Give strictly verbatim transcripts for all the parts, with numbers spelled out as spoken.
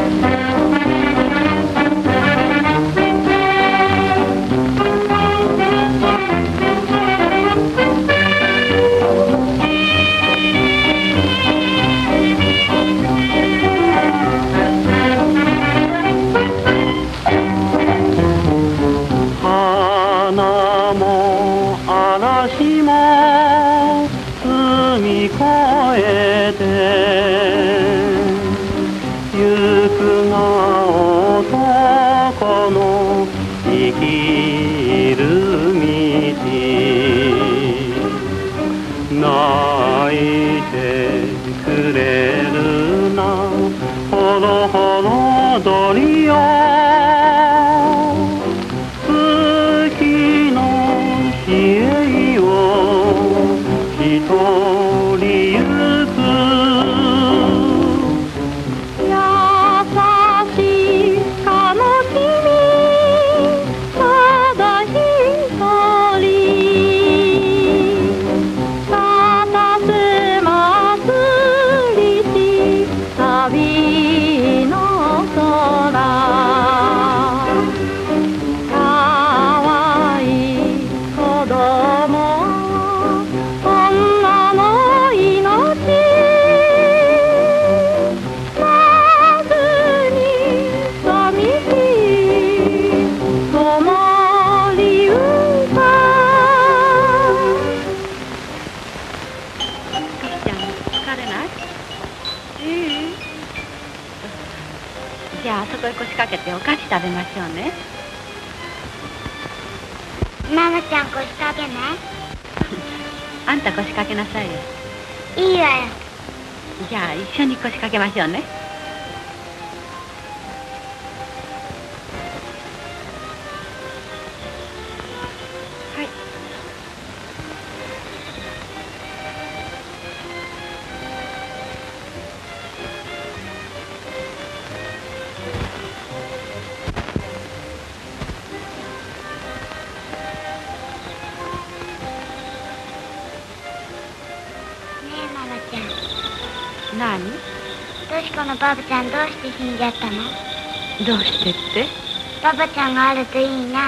バブちゃんどうして死んじゃったの？ どうしてって？ バブちゃんがあるといいな。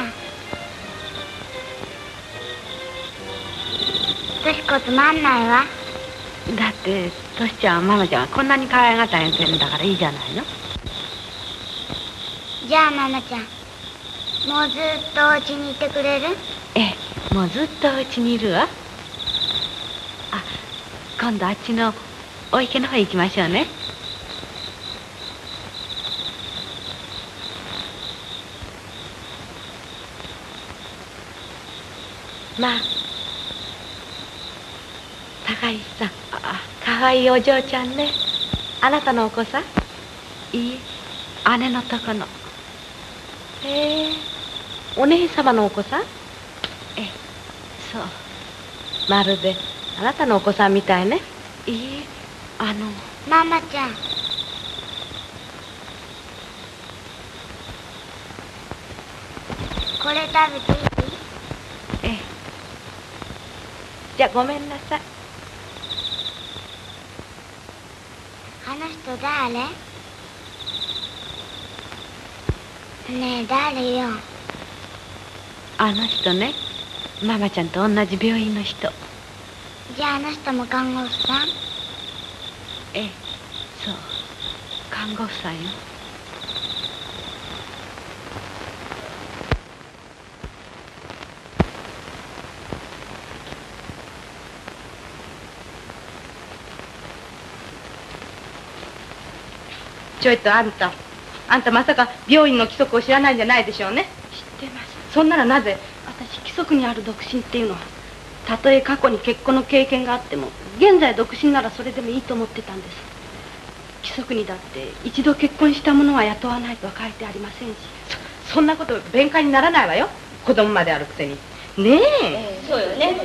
としこつまんないわ。 だってとしちゃんママちゃんはこんなに可愛がってあげてるんだからいいじゃないの。 じゃあママちゃんもうずっとお家にいてくれる？ ええ、もうずっとお家にいるわ。あ、今度あっちのお池の方行きましょうね。まあ、高石さん、あ、かわいいお嬢ちゃんね。あなたのお子さん？いいえ、姉のとこの。へえ、お姉様のお子さん？ええ、そう。まるであなたのお子さんみたいね。いいえ、あの。 ママちゃん。これ食べていい？ ええ。じゃあごめんなさい。 あの人誰？ねえ誰よ？ あの人ね、ママちゃんと同じ病院の人。 じゃああの人も看護婦さん？ ええ、そう、看護婦さんよ。ちょいとあんた、あんたまさか病院の規則を知らないんじゃないでしょうね。 知ってます。 そんならなぜ私規則にある独身っていうのは、たとえ過去に結婚の経験があっても現在独身ならそれでもいいと思ってたんです。規則にだって一度結婚した者は雇わないとは書いてありませんし。そ, そんなこと弁解にならないわよ。子供まであるくせにねえ、 えー、そうよね。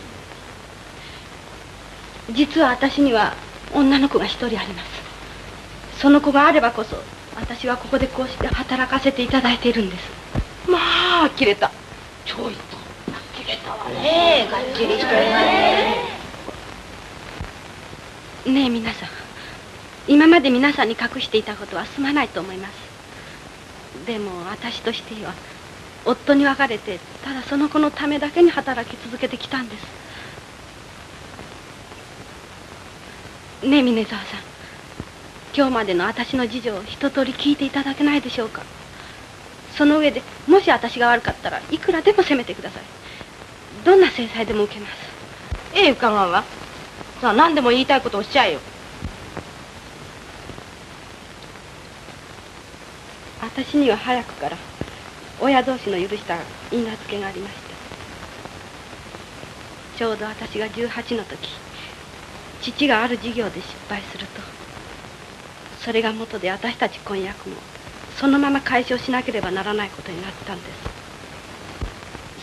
実は私には女の子が一人あります。その子があればこそ私はここでこうして働かせていただいているんです。まあ切れた。ちょいと切れたわね。 がっちりしてるね。 ねえ皆さん、 今まで皆さんに隠していたことはすまないと思います。でも私としては夫に別れてただその子のためだけに働き続けてきたんです。ねえ峰沢さん、今日までの私の事情を一通り聞いていただけないでしょうか。その上でもし私が悪かったらいくらでも責めてください。どんな制裁でも受けます。 ええ、伺うわ。さあ、何でも言いたいことをおっしゃいよ。 私には早くから親同士の許した許嫁がありました。ちょうど私がじゅうはちの時、父がある事業で失敗すると、それが元で私たち婚約もそのまま解消しなければならないことになったんです。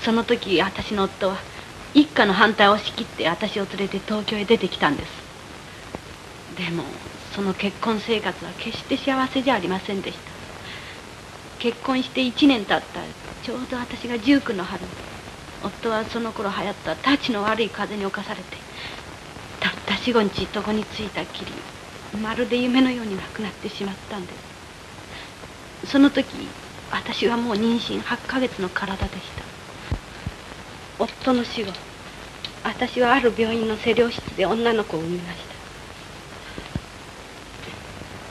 その時私の夫は一家の反対を押し切って私を連れて東京へ出てきたんです。でもその結婚生活は決して幸せじゃありませんでした。結婚していちねん経ったちょうど私がじゅうきゅうの春、夫はその頃流行ったたちの悪い風に侵されて、たったよん、ごにち床に着いたきり、まるで夢のように亡くなってしまったんです。その時私はもう妊娠はちかげつの体でした。夫の死後、私はある病院の施療室で女の子を産みました。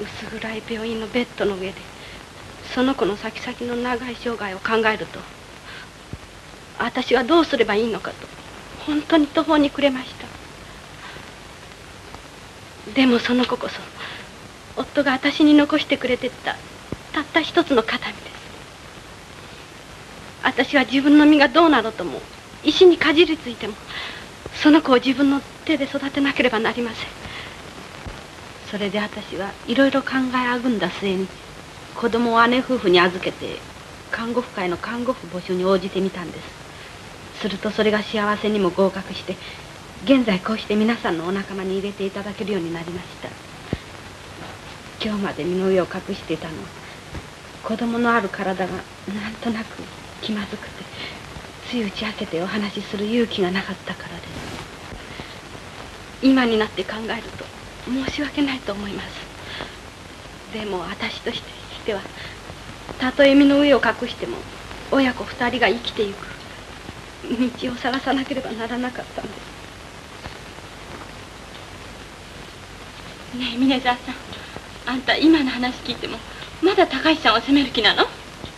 薄暗い病院のベッドの上でその子の先々の長い生涯を考えると、私はどうすればいいのかと本当に途方に暮れました。でもその子こそ夫が私に残してくれてったたった一つの形見です。私は自分の身がどうなろうとも石にかじりついてもその子を自分の手で育てなければなりません。それで私はいろいろ考えあぐんだ末に子供を姉夫婦に預けて看護婦会の看護婦募集に応じてみたんです。するとそれが幸せにも合格して、現在こうして皆さんのお仲間に入れていただけるようになりました。今日まで身の上を隠していたのは、子供のある体がなんとなく気まずくてつい打ち明けてお話しする勇気がなかったからです。今になって考えると申し訳ないと思います。でも私としては、たとえ身の上を隠しても親子二人が生きていく道を探さなければならなかったんです。ねえ峰沢さん、あんた今の話聞いてもまだ高橋さんを責める気なの？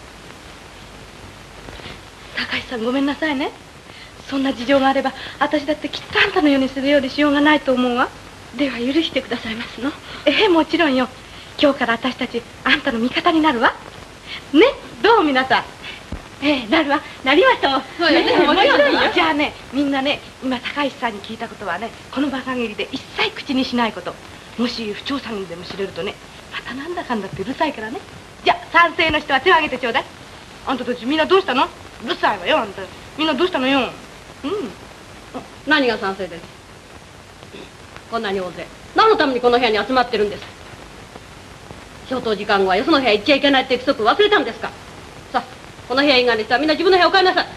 高橋さん、ごめんなさいね。そんな事情があれば私だってきっとあんたのようにするようでしようがないと思うわ。では許してくださいますの？ええ、もちろんよ。今日から私たちあんたの味方になるわね。どう皆さん？ええ、なるわ。なりましょう。そうよね、もちろんよ。じゃあね、みんなね、今高橋さんに聞いたことはね、この場限りで一切口にしないこと。もし不調査にでも知れるとね、またなんだかんだってうるさいからね。じゃあ賛成の人は手を挙げてちょうだい。あんたたちみんなどうしたの？うるさいわよ、あんた。みんなどうしたのよ。うん。 何が賛成です？こんなに大勢何のためにこの部屋に集まってるんです？消灯時間後はよその部屋行っちゃいけないって約束忘れたんですか？さあ、この部屋以外の人はみんな自分の部屋を帰りなさい。さ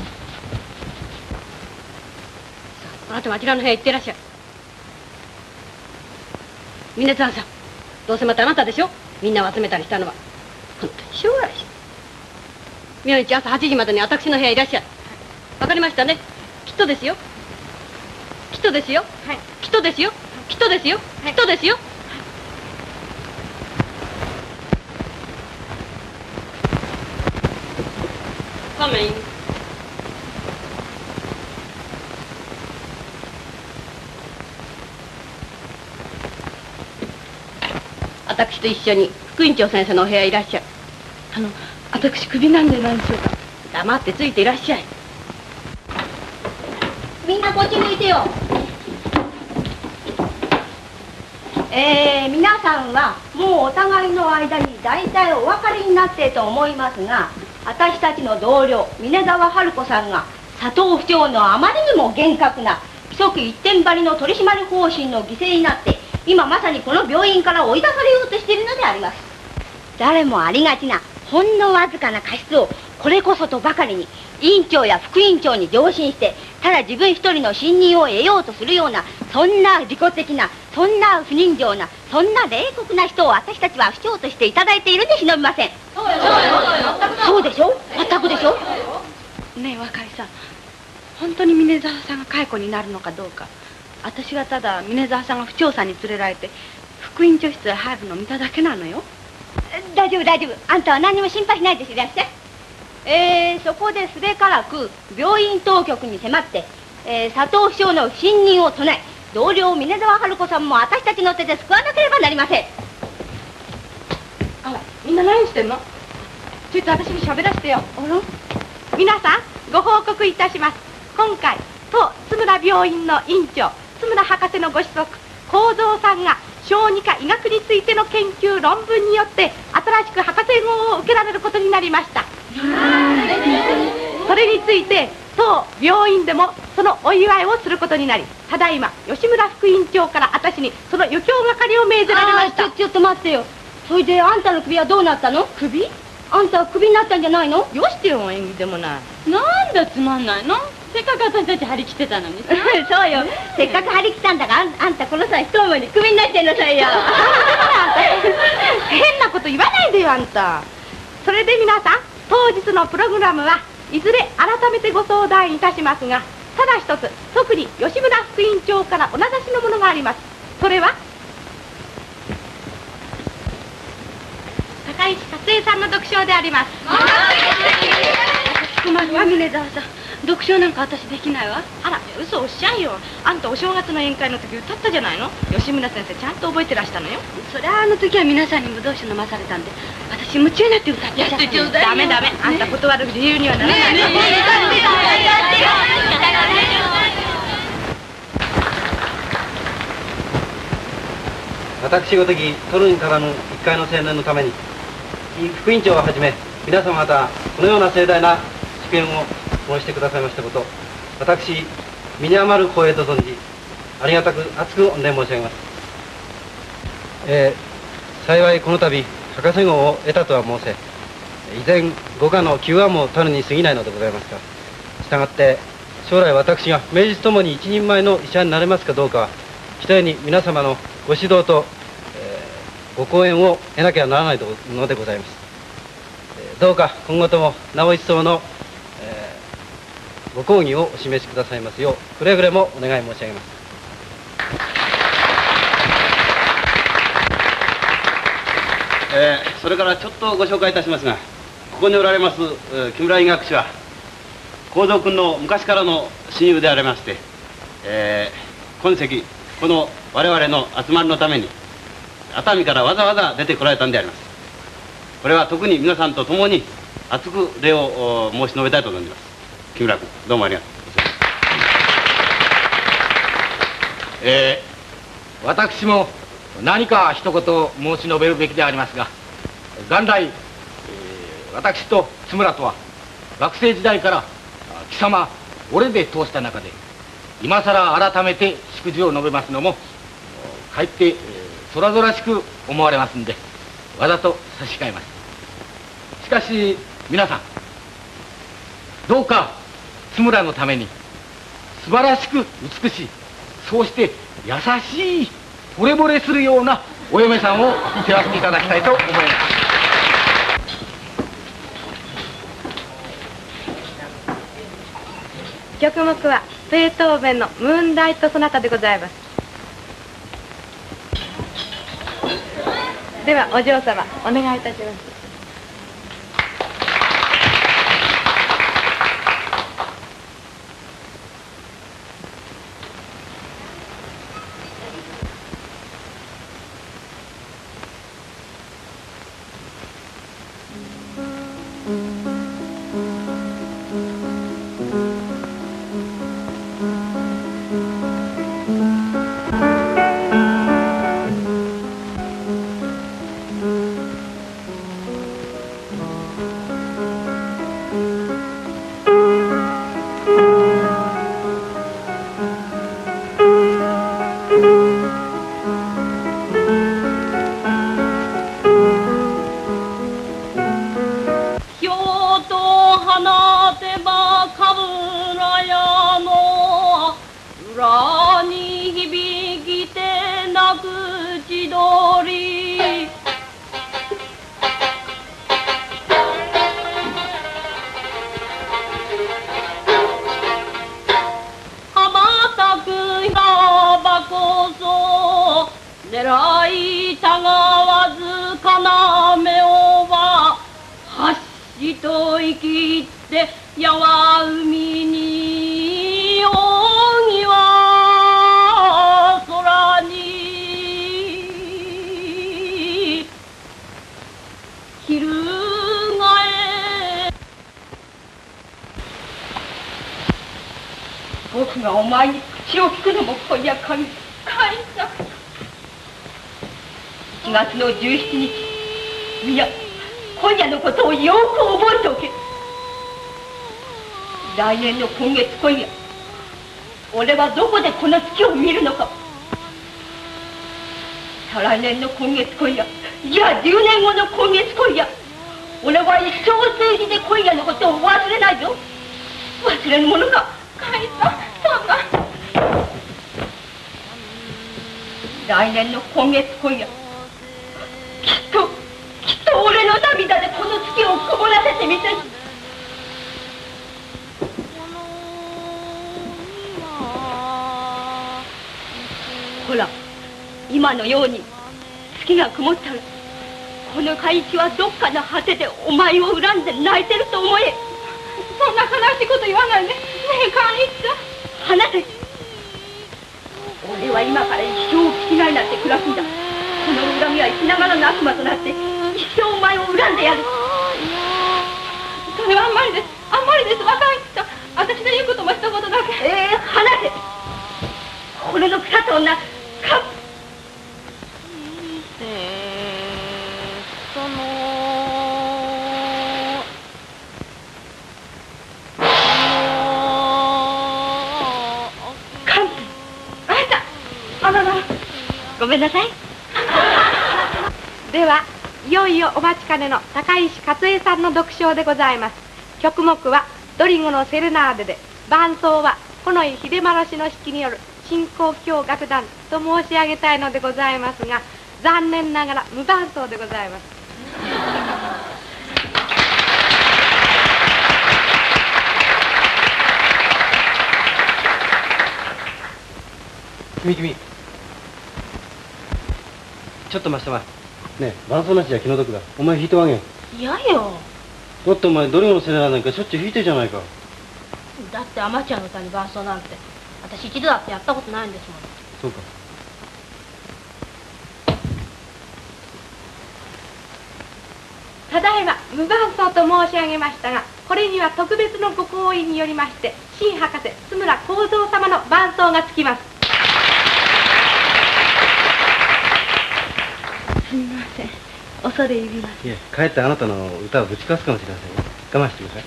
あ、あなたもあちらの部屋行ってらっしゃい。峰沢さん、どうせまたあなたでしょ、みんなを集めたりしたのは。本当にしょうがないし。明日朝はちじまでに私の部屋いらっしゃい。わかりましたね。きっとですよ。きっとですよ。はい。きっとですよ。きっとですよ。きっとですよ。カメイン。私と一緒に副院長先生のお部屋いらっしゃい。 あの、私クビなんでないでしょうか。 黙ってついていらっしゃい。 みんなこっち向いてよ。えー、皆さんはもうお互いの間に大体お分かりになっていると思いますが、私たちの同僚峰沢春子さんが佐藤府長のあまりにも厳格な規則一点張りの取締り方針の犠牲になって、今まさにこの病院から追い出されようとしているのであります。誰もありがちなほんのわずかな過失をこれこそとばかりに院長や副院長に上申して、ただ自分一人の信任を得ようとするような、そんな利己的なそんな不人情な、そんな冷酷な人を私たちは不長としていただいているんで忍びません。そうよ、そうでしょ、全くでしょ。 ねえ若井さん、本当に峰沢さんが解雇になるのかどうか。私がただ峰沢さんが不調査に連れられて副院長室へ入るのを見ただけなのよ。 大丈夫大丈夫、あんたは何にも心配しないでいらっしゃい。えー、そこですべからく病院当局に迫って、えー、佐藤秘書の不信任を備え、同僚峰沢春子さんも私たちの手で救わなければなりません。 あら、みんな何してんの？ちょっと私に喋らせてよ。あら、皆さんご報告いたします。今回当津村病院の院長津村博士のご子息幸三さんが小児科医学についての研究論文によって新しく博士号を受けられることになりました。それについて当病院でもそのお祝いをすることになり、ただいま吉村副院長から私にその余興係を命ぜられました。 ちょちょっと待ってよ。それであんたの首はどうなったの？ 首？ あんたは首になったんじゃないの？ よしてよ、演技でもない。 なんだつまんないの？せっかく私たち張り切ってたのにさ。 そうよ、せっかく張り切ったんだが、あん、あんたこの際一思いに首になってんなさいよ。 変なこと言わないでよあんた。それで皆さん、当日のプログラムはいずれ改めてご相談いたしますが、ただ一つ特に吉村副院長からお名指しのものがあります。それは高石達江さんの読書であります。 困るわ峰沢さん、読書なんか私できないわ。 あら、嘘おっしゃいよ。あんたお正月の宴会の時歌ったじゃないの。吉村先生ちゃんと覚えてらしたのよ。 そりゃあの時は皆さんにぶどう酒飲まされたんで、私夢中になって歌っちゃった。 ダメダメ、あんた断る理由にはならない。ねえねえ、 私ごとき取るに足らぬ一介の青年のために副院長をはじめ皆様方このような盛大な祝宴を申してくださいましたこと、私身に余る光栄と存じありがたく厚く御礼申し上げます。えー、幸いこの度博士号を得たとは申せ、以前五科のきゅう案も取るに過ぎないのでございますが、したがって将来私が名実ともに一人前の医者になれますかどうかはひとえに皆様のご指導と、えー、ご講演を得なきゃならないのでございます。えー、どうか今後ともなお一層の、えー、ご講義をお示しくださいますようくれぐれもお願い申し上げます。えー、それからちょっとご紹介いたしますが、ここにおられます、えー、木村医学士は幸三君の昔からの親友でありまして、えー、今席この我々の集まりのために熱海からわざわざ出てこられたんであります。これは特に皆さんと共に厚く礼を申し述べたいと存じます。木村君、どうもありがとう。 えー、私も何か一言申し述べるべきでありますが、元来、えー、私と津村とは学生時代から貴様俺で通した中で、今さら改めて祝辞を述べますのもかえって、えー、空々しく思われますんで、わざと差し控えます。しかし皆さん、どうか津村のために素晴らしく美しい、そうして優しい惚れ惚れするようなお嫁さんを手わせていただきたいと思います。 曲目はベートーベンのムーンライトソナタでございます。ではお嬢様お願いいたします。 切ってやわ海に扇は空に翻僕がお前に口を聞くのも今夜限り。カイさん、いちがつのじゅうしちにち、みな今夜のことをよく覚えておけ。来年の今月今夜、俺はどこでこの月を見るのか。再来年の今月今夜、いやじゅうねんごの今月今夜、俺は一生数字で今夜のことを忘れないぞ。忘れるものか。カイさん、そんな。来年の今月今夜、きっときっと俺の涙でこの月を曇らせてみせる。ほら、今のように月が曇ったら、この海域はどっかの果てでお前を恨んで泣いてると思え。そんな悲しいこと言わないで。ねえ、カイさん。離せ。俺は今から一生を聞きないなんて暮らすんだ。この恨みは生きながらの悪魔となって一生お前を恨んでやる。それはあんまりです。あんまりです。若い人、私の言うことも一言だけ。ええー、離せ。俺の腐った女、かっ。そのごめんなさい。 ではいよいよお待ちかねの高石勝恵さんの読唱でございます。曲目はドリゴのセレナーデで、伴奏は近衛秀丸氏の指揮による新興教楽団と申し上げたいのでございますが、残念ながら無伴奏でございます。 君君、ちょっと待ってまねえ、伴奏なしじゃ気の毒だ。お前弾いてあげん。 嫌よ。 だってお前ドリゴのセレナなんかしょっちゅう弾いてるじゃないか。 だってアマチュアの歌に伴奏なんて私一度だってやったことないんですもん。 そうか。 ただいま無伴奏と申し上げましたが、これには特別のご好意によりまして新博士津村幸三様の伴奏がつきます。すみません、恐れ入ります。 いや、かえってあなたの歌をぶちかすかもしれませんよ。我慢してください。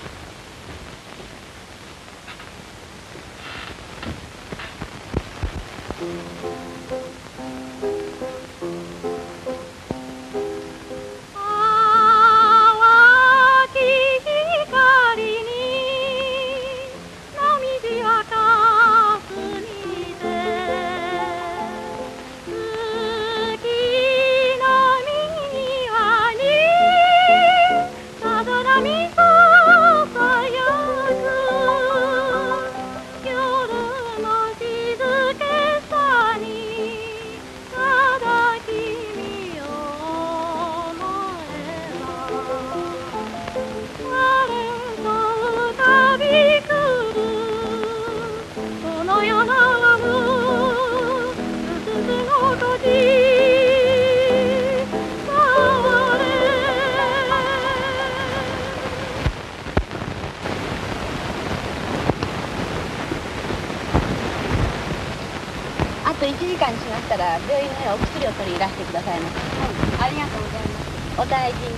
あといちじかんしましたら病院へお薬を取りいらしてくださいませ。はい、ありがとうございます。お大事に。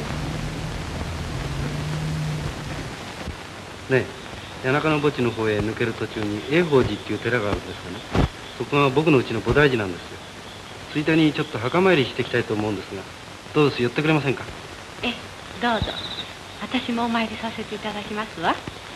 ねえ、谷中の墓地の方へ抜ける途中に永宝寺っていう寺があるんですがね、そこが僕のうちの菩提寺なんですよ。ついでにちょっと墓参りしていきたいと思うんですが、どうです、寄ってくれませんか？ ええ、どうぞ。私もお参りさせていただきますわ。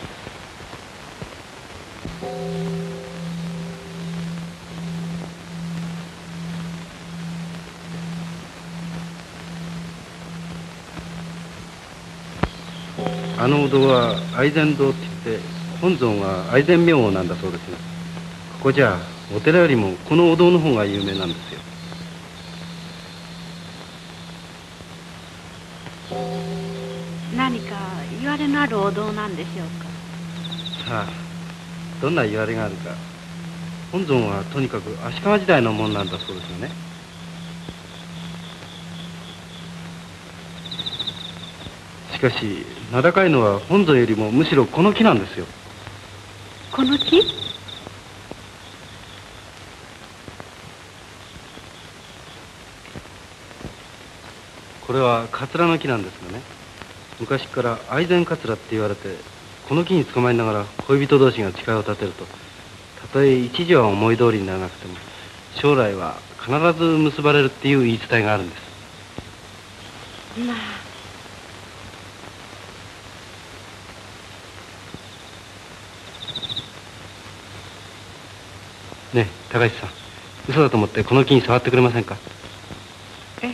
あのお堂は愛禅堂って言って本尊は愛禅明王なんだそうですが、ここじゃお寺よりもこのお堂の方が有名なんですよ。 何何か言われのあるお堂なんでしょうか。 さあ、どんな言われがあるか。本尊はとにかく足利時代のもんなんだそうですよね。しかし名高いのは本尊よりもむしろこの木なんですよ。 この木？ これはカツラの木なんですがね、昔から愛禅カツラって言われて、この木に捕まりながら恋人同士が誓いを立てると、たとえ一時は思い通りにならなくても将来は必ず結ばれるっていう言い伝えがあるんです。 まあ、 ねえ高橋さん、嘘だと思ってこの木に触ってくれませんか？ え、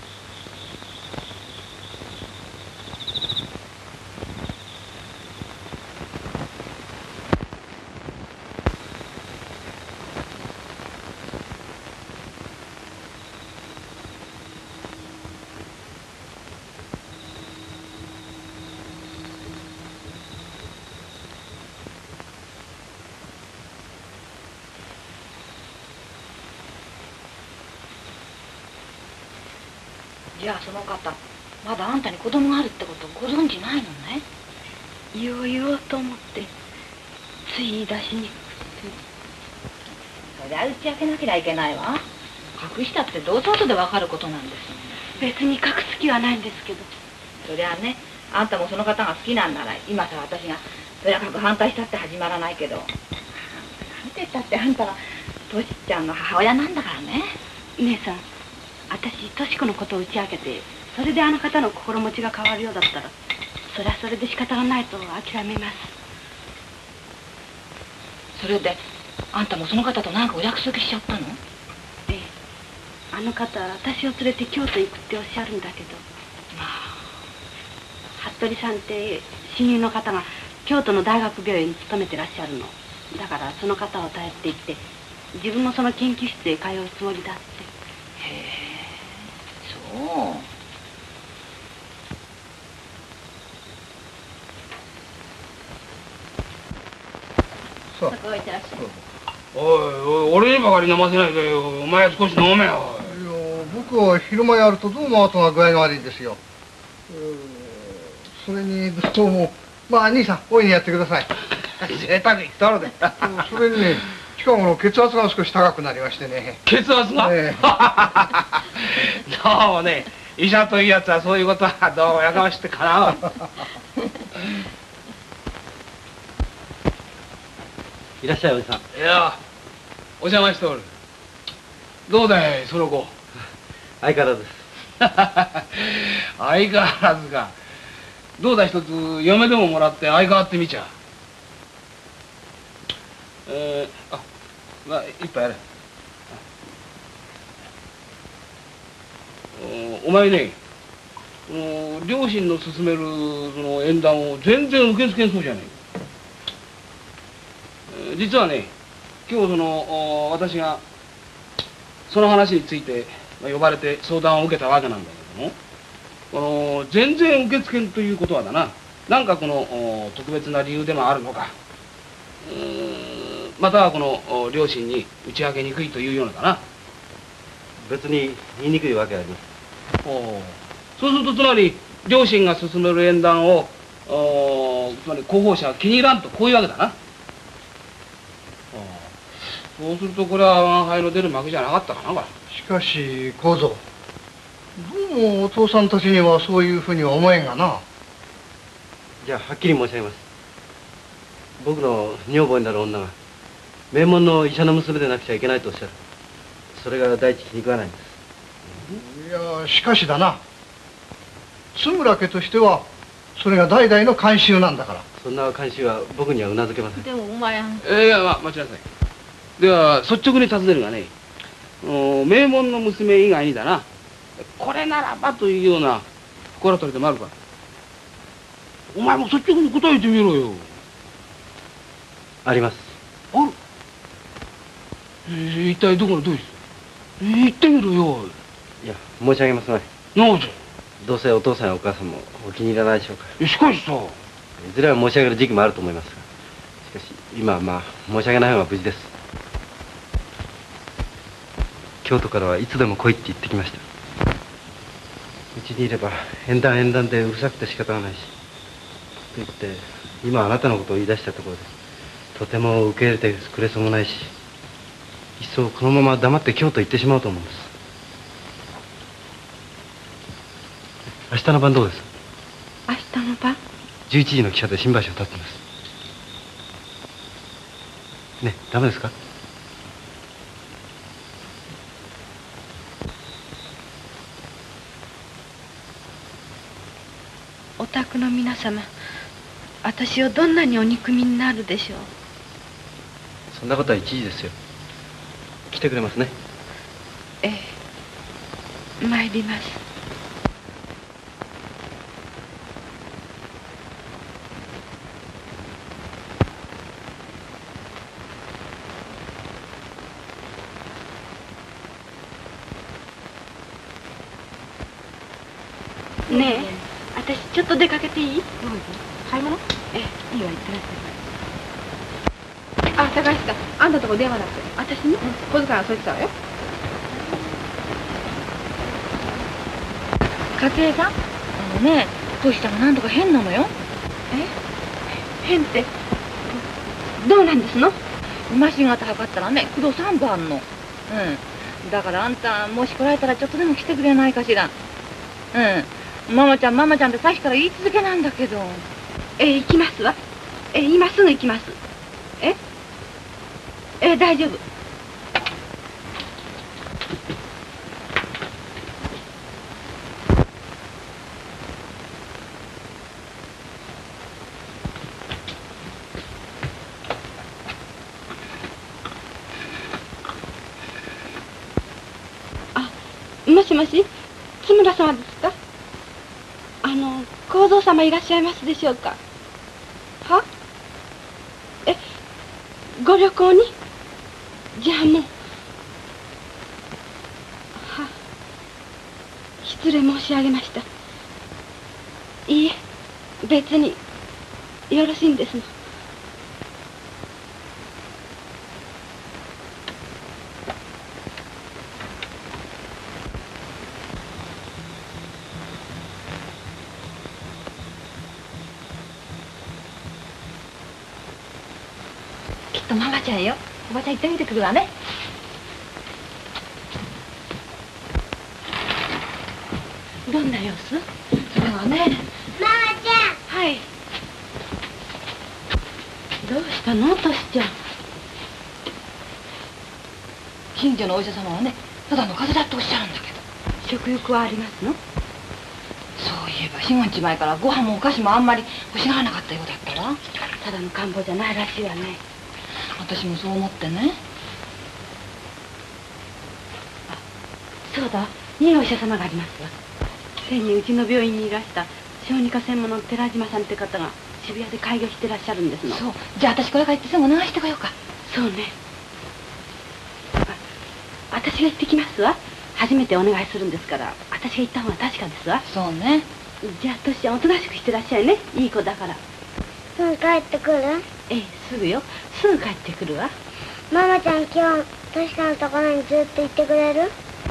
じゃあその方まだあんたに子供があるってことをご存じないのね。 言おう言おうと思ってつい言い出しにくくて。 そりゃ打ち明けなきゃいけないわ。隠したってどうせ後でわかることなんですもん。 別に隠す気はないんですけど。 そりゃね、あんたもその方が好きなんなら今さ私がとやかく反対したって始まらないけど、なんて言ったってあんたはトシちゃんの母親なんだからね。 姉さん、私とし子のことを打ち明けて、それであの方の心持ちが変わるようだったら、それはそれで仕方がないと諦めます。 それであんたもその方と何かお約束しちゃったの？ ええ、あの方私を連れて京都行くっておっしゃるんだけど、 まあ服部さんって親友の方が京都の大学病院に勤めてらっしゃるの。だからその方を頼って行って自分もその研究室へ通うつもりだって。 へえ、そう。 そう。 おいてらっしゃい。 おいおい、俺にばかり飲ませないでよ。お前少し飲めよ。 いや、僕は昼間やるとどうも後が具合が悪いんですよ。それにどうも、まあ兄さん大いにやってください。 贅沢言ったろで。 それにね、近頃血圧が少し高くなりましてね。 血圧が、 ええ、 どうもね、医者というやつはそういうことはどうもやかましくてかなわん。 いらっしゃいおじさん。 いや、お邪魔しておる。どうだいその子。 相変わらずです。 相変わらずか。どうだ一つ嫁でももらって相変わってみちゃ。えー、あ、まあ一杯やれ。お, お前ね、お両親の勧めるその縁談を全然受け付けんそうじゃねえ。実はね、今日その私がその話について呼ばれて相談を受けたわけなんだけども、この全然受け付けんということはだな、なんかこの特別な理由でもあるのか、うーんまたはこの両親に打ち明けにくいというようなだな。 別に言いにくいわけありません。 おそうするとつまり両親が進める縁談をつまり候補者は気に入らんとこういうわけだな。そうするとこれは我が輩の出る幕じゃなかったかな。これしかし幸三、どうもお父さんたちにはそういうふうには思えんがな。 じゃあはっきり申し上げます。僕の女房になる女が名門の医者の娘でなくちゃいけないとおっしゃる。それが第一気に食わないんです。 いや、しかしだな、津村家としてはそれが代々の慣習なんだから。 そんな慣習は僕にはうなずけません。 でもお前えー、いや、まあ、待ちなさい。では率直に尋ねるがね、名門の娘以外にだな、これならばというような心当たりでもあるか。お前も率直に答えてみろよ。 あります。 ある、えー、一体どこのどういう人、えー、言ってみろよ。 いや、申し上げますまい。 なぜ？ どうせお父さんやお母さんもお気に入らないでしょうか。 しかしさ、 いずれは申し上げる時期もあると思いますが、しかし今はまあ申し上げない方が無事です。京都からはいつでも来いって言ってきました。うちにいれば縁談縁談でうるさくて仕方がないし、と言って今あなたのことを言い出したところでとても受け入れてくれそうもないし、いっそこのまま黙って京都行ってしまおうと思うんです。明日の晩どうです？ 明日の晩？ じゅういちじの汽車で新橋を立ってます。ね、ダメですか？ お宅の皆様、私をどんなにお憎みになるでしょう。 そんなことは一時ですよ。来てくれますね。 ええ、参ります。ねえ、私ちょっと出かけていい？どうぞ。買い物？ええ、いいわ、行ってらっしゃい。 あ、高橋さん、あんたとこ電話だって。 私に？ 小遣いはそう言ってたわよ。 かつえさん、あのね、どうしたらなんとか変なのよ。 え？変って、どうなんですの？ マシン型測ったらね、黒さんぶあんの。うん。だからあんた、もし来られたらちょっとでも来てくれないかしら。うん。ママちゃん、ママちゃんってさっきから言い続けなんだけど。 ええ、行きますわ。ええ、今すぐ行きます。え？ええ、大丈夫。あ、もしもし、津村様ですか？あの、幸三様いらっしゃいますでしょうか？は？え、ご旅行に？じゃあもう。は、失礼申し上げました。いいえ、別によろしいんですの。 きっとママちゃんよ。おばちゃん行ってみてくるわね。 どんな様子？ それはね。 ママちゃん。 はい。どうしたの、トシちゃん。 近所のお医者様はね、ただの風邪だっておっしゃるんだけど。 食欲はありますの？ そういえばよん、ご日前からご飯もお菓子もあんまり欲しがらなかったようだったわ。 ただの感冒じゃないらしいわね。 私もそう思ってね。 そうだ、いいお医者様がありますわ。前にうちの病院にいらした小児科専門の寺島さんって方が渋谷で開業してらっしゃるんですの。 そう。じゃあ私これから行ってすぐ流してこようか。 そうね。あ、私が行ってきますわ。初めてお願いするんですから、私が行った方が確かですわ。 そうね。 じゃあ、トシちゃんおとなしくしてらっしゃいね。いい子だから。 すぐ帰ってくる？ ええ、すぐよ。すぐ帰ってくるわ。 ママちゃん今日、トシさんのところにずっと行ってくれる？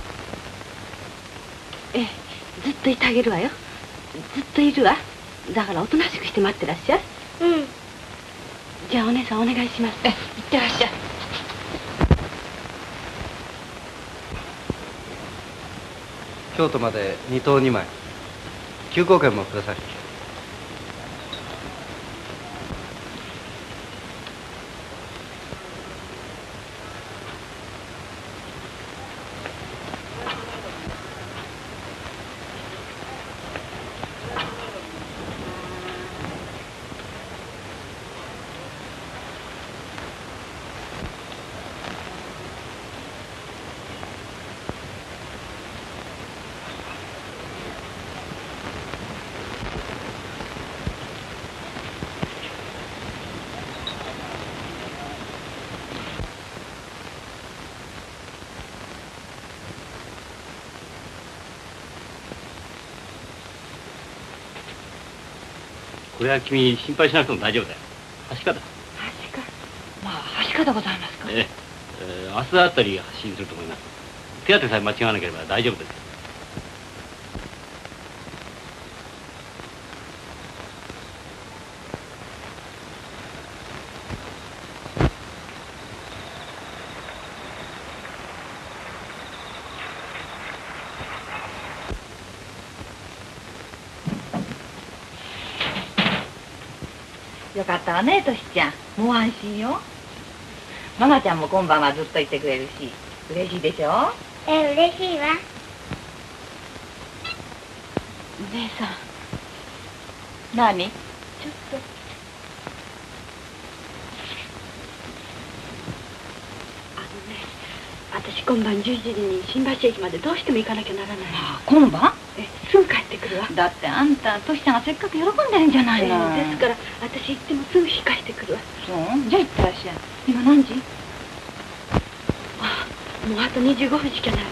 ええ、ずっといてあげるわよ。ずっといるわ。だからおとなしくして待ってらっしゃい。 うん。 じゃあお姉さんお願いします。 え、行ってらっしゃい。 京都までにとうにまい。休校券もください。 これは君心配しなくても大丈夫だよ。はしかだ。 はしか。まあはしかでございますか。 えええー、明日あたり発進すると思います。手当てさえ間違わなければ大丈夫です。 よかったわね、としちゃん。もう安心よ。ママちゃんも今晩はずっといてくれるし、嬉しいでしょ。 え、嬉しいわ。 姉さん。 何？ちょっと。 あのね、私今晩じゅうじに新橋駅までどうしても行かなきゃならない。 ああ、今晩？ え、すぐ帰ってくるわ。 だってあんた、としちゃんがせっかく喜んでるんじゃないの。 えー、ですから私行ってもすぐ引っ返してくるわ。 そう？じゃあ行ってらっしゃい。今何時？ ああ、もうあとにじゅうごふんしかないわ。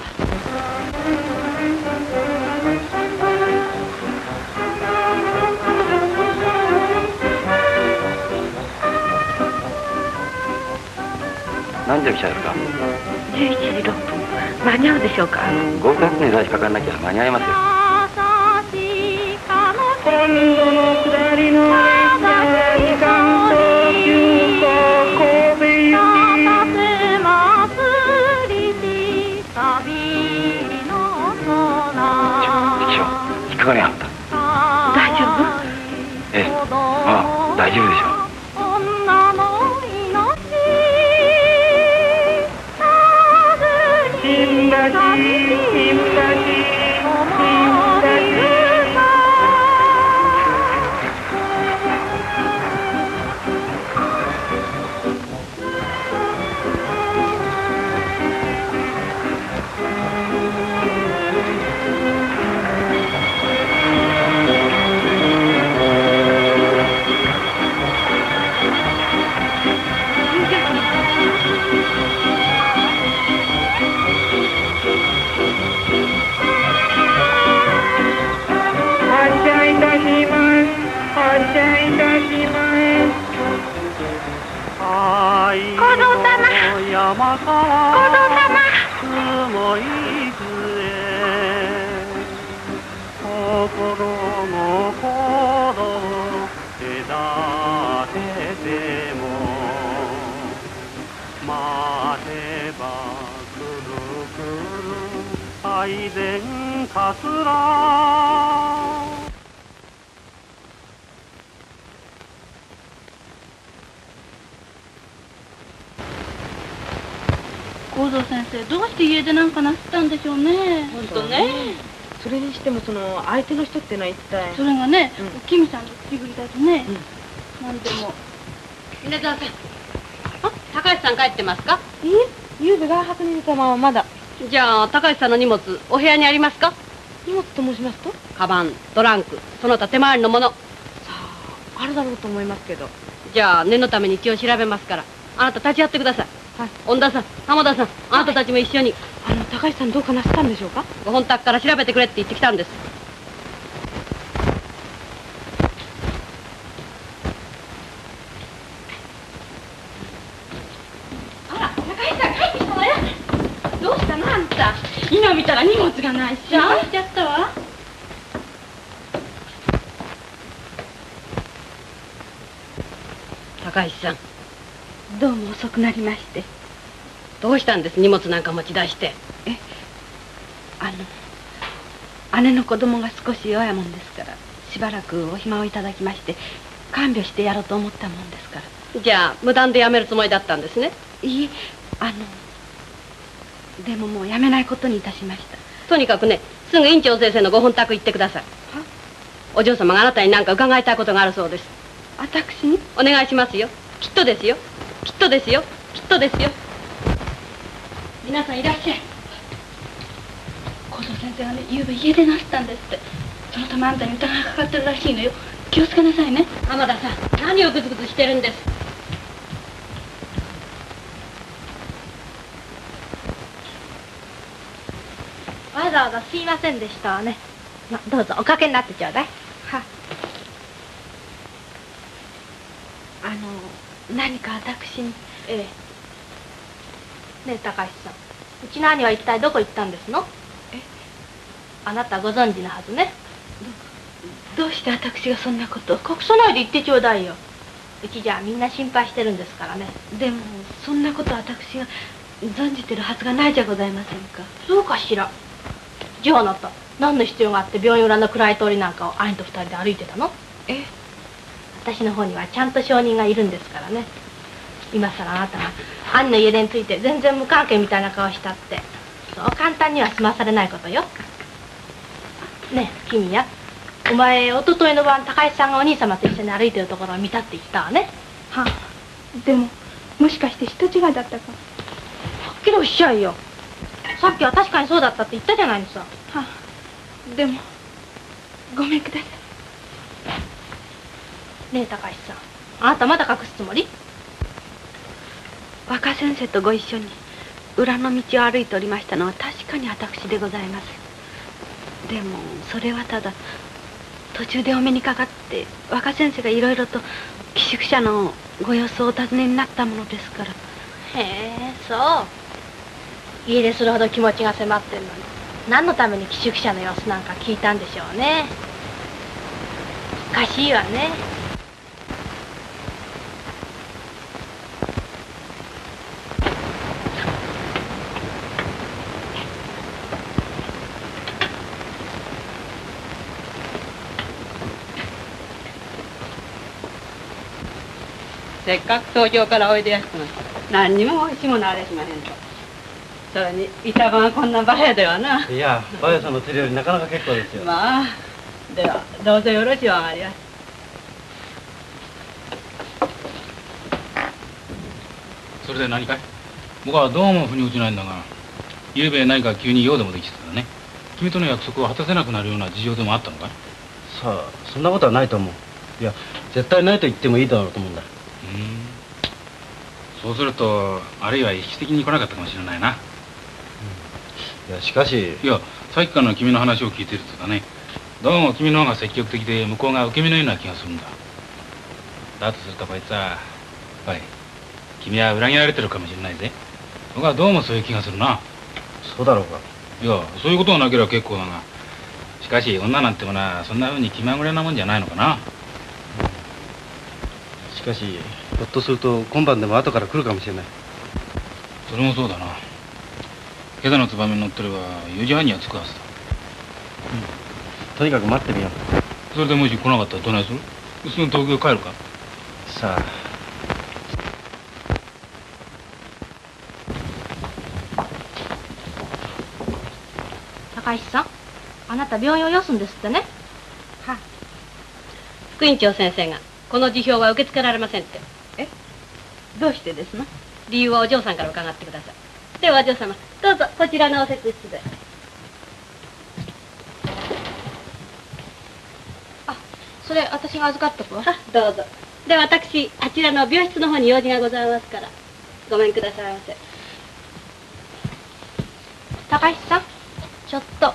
何時来ちゃうか。 じゅういちじろっぷん。間に合うでしょうか。 合格に差し掛かんなきゃ間に合いますよ。 今度の下りの列車に関東急行神戸行き。引っかかりはった。 大丈夫？ ええ、ああ、大丈夫でしょう。 新橋、新橋、新橋。 山から雲いずれ心の鼓動隔てても待てばくるくる愛染かつら幸三先生、どうして家でなんかなすったんでしょうね。 本当ね。それにしてもその相手の人ってのは一体。 それがね、 うん、 おきみさんの口ぶりだとね、うん、なんでも。 皆沢さん、あ、高橋さん帰ってますか？ いいえ、ゆうべ外泊にいたまままだ。 じゃあ高橋さんの荷物お部屋にありますか？ 荷物と申しますと？ カバン、トランク、その他手回りのもの。さあ、あるだろうと思いますけど。 じゃあ念のために一応調べますから、あなた立ち会ってください。はい、恩田さん、浜田さん、あなたたちも一緒に。 あの高橋さんどうかなすったんでしょうか？ ご本宅から調べてくれって言ってきたんです。 あら、高橋さん帰ってきたわよ。どうしたのあんた。今見たら荷物がないし。直しちゃったわ。 高橋さん。 どうも遅くなりまして。 どうしたんです、荷物なんか持ち出して。 え、あの姉の子供が少し弱いもんですからしばらくお暇をいただきまして看病してやろうと思ったもんですから。 じゃあ無断で辞めるつもりだったんですね。 いい、あのでももう辞めないことにいたしました。 とにかくね、すぐ院長先生のご本宅行ってください。は？お嬢様があなたに何か伺いたいことがあるそうです。 私に？ お願いしますよ。きっとですよ。きっとですよ。きっとですよ。 皆さんいらっしゃい。幸三先生がね、ゆうべ家出なすったんですって。そのためあんたに疑いがかかってるらしいのよ。気をつけなさいね。 浜田さん、何をグズグズしてるんです。 わざわざすいませんでしたわね。ま、どうぞおかけになってちょうだい。はあの何か私に。 ええ。ねえ高橋さん、うちの兄は一体どこ行ったんですの？ え、 あなたご存知のはずね。 どうして私がそんなことを？ 隠さないで言ってちょうだいよ。うちじゃみんな心配してるんですからね。 でもそんなこと私が存じてるはずがないじゃございませんか。 そうかしら。じゃああなた何の必要があって病院裏の暗い通りなんかを兄と二人で歩いてたの？ え、 私の方にはちゃんと証人がいるんですからね。今さらあなたが兄の家出について全然無関係みたいな顔したってそう簡単には済まされないことよ。ねえ君や、お前一昨日の晩高橋さんがお兄様と一緒に歩いてるところを見たって言ったわね。 はあ、でももしかして人違いだったか。はっきりおっしゃいよ。さっきは確かにそうだったって言ったじゃないのさ。はあ、でもごめんください。 ねえ高橋さん、あなたまだ隠すつもり？ 若先生とご一緒に裏の道を歩いておりましたのは確かに私でございます。でもそれはただ途中でお目にかかって若先生がいろいろと寄宿舎のご様子をお尋ねになったものですから。 へえ、そう。家出するほど気持ちが迫ってるのに何のために寄宿舎の様子なんか聞いたんでしょうね。おかしいわね。 せっかく東京からおいでやしたのに何にもおいしいものあれしまへんと。それに板場がこんなバヤではな。 いや、バヤさんの手料理なかなか結構ですよ。 まあではどうぞよろしゅう上がりや。 それで何かい？僕はどうも腑に落ちないんだが、ゆうべ何か急に用でもできてたね。君との約束を果たせなくなるような事情でもあったのかい？ さあ、そんなことはないと思う。いや、絶対ないと言ってもいいだろうと思うんだ。 うん、そうするとあるいは意識的に来なかったかもしれないな。 うん、いやしかし。 いや、さっきからの君の話を聞いてるとだね、どうも君の方が積極的で向こうが受け身のような気がするんだ。だとするとこいつはおい、君は裏切られてるかもしれないぜ。僕はどうもそういう気がするな。 そうだろうか。 いや、そういうことがなければ結構だが、しかし女なんてものはそんなふうに気まぐれなもんじゃないのかな。 しかしひょっとすると今晩でも後から来るかもしれない。 それもそうだな。今朝のツバメに乗ってればよじはんには着くはずだ。 うん、とにかく待ってみよう。 それでもし来なかったらどないする？すぐ東京帰るか？ さあ。 高橋さん、あなた病院をよすんですってね。 はあ、副院長先生がこの辞表は受け付けられませんって。 え、どうしてですの？ 理由はお嬢さんから伺ってください。ではお嬢様、どうぞこちらの応接室で。 あ、それ私が預かっとくわ。 あ、どうぞ。では私あちらの病室の方に用事がございますからごめんくださいませ。 高橋さん、ちょっと。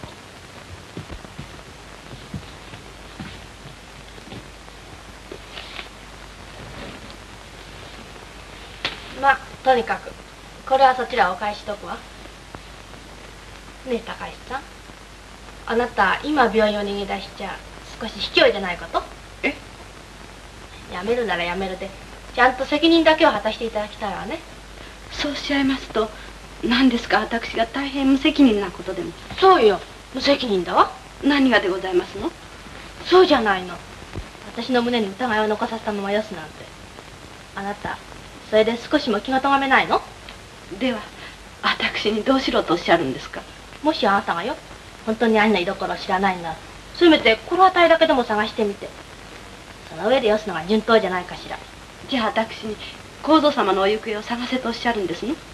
まあとにかくこれはそちらお返ししとくわ。ねえ高橋さん、あなた今病院を逃げ出しちゃ少し卑怯じゃないこと？ え？ やめるならやめるでちゃんと責任だけを果たしていただきたいわね。 そうおっしゃいますと何ですか？私が大変無責任なことでも。 そうよ、無責任だわ。 何がでございますの？ そうじゃないの。私の胸に疑いを残させたままよすなんて。あなたそれで少しも気がとがめないの？ では私にどうしろとおっしゃるんですか？ もしあなたがよ本当に兄の居所を知らないならせめてこの辺りだけでも探してみて、その上でよすのが順当じゃないかしら。 じゃあ私に皇族様のお行方を探せとおっしゃるんですね。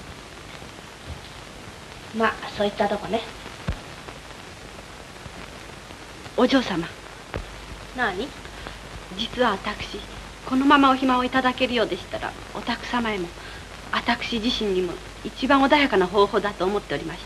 まあそういったとこね。 お嬢様。 何？ 実は私このままお暇をいただけるようでしたらお宅様へも私自身にも一番穏やかな方法だと思っておりました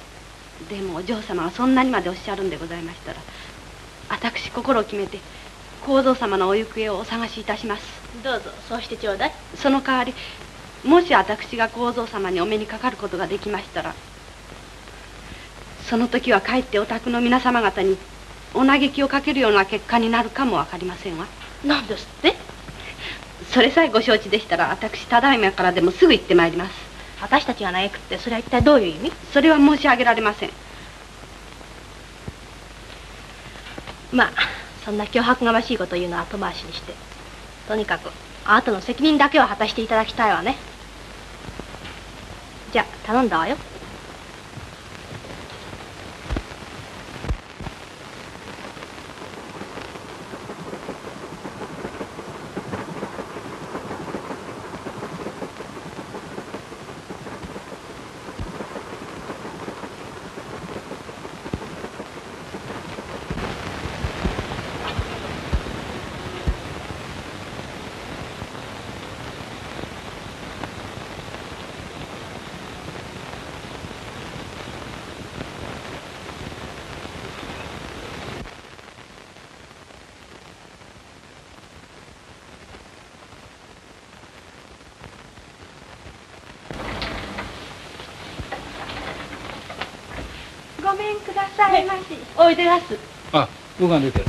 。でもお嬢様がそんなにまでおっしゃるんでございましたら私心を決めて皇蔵様のお行方をお探しいたします。 どうぞそうしてちょうだい。 その代わりもし私が皇蔵様にお目にかかることができましたら、その時はかえってお宅の皆様方にお嘆きをかけるような結果になるかもわかりませんわ。 何ですって？ それさえご承知でしたら、私ただいまからでもすぐ行ってまいります。 私たちが嘆くってそれは一体どういう意味？ それは申し上げられません。 まあそんな脅迫がましいことを言うのは後回しにして、とにかくあなたの責任だけは果たしていただきたいわね。じゃあ頼んだわよ。 ごめんくださいまし。 おいでやす。 あ、僕が出てる。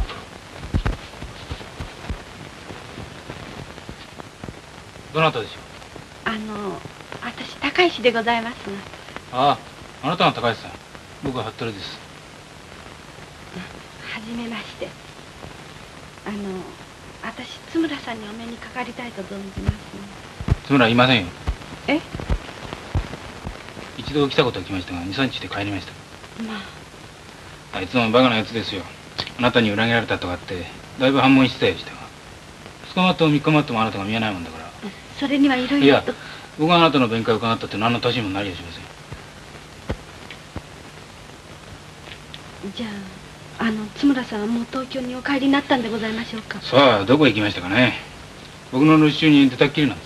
どなたでしょう？ あの私高石でございますが。 ああ、あなたが高石さん。僕は服部です。 はじめまして。あの私津村さんにお目にかかりたいと存じますの。 津村いませんよ。 え？ 一度来たことは来ましたが、二三日で帰りました。 まあ、あいつもバカなやつですよ。あなたに裏切られたとかってだいぶ反問してたようでしたが、二日待っても三日待ってもあなたが見えないもんだから。 それにはいろいろと。 いや、僕があなたの弁解を伺ったって何の足しにもなりやしません。 じゃああの津村さんはもう東京にお帰りになったんでございましょうか？ さあ、どこへ行きましたかね。僕の留守中に出たっきりなんです。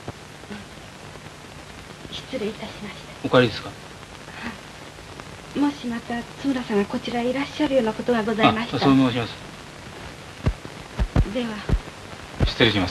失礼いたしました。 お帰りですか？ もしまた津村さんがこちらへいらっしゃるようなことがございましたら。 そう申します。 では失礼します。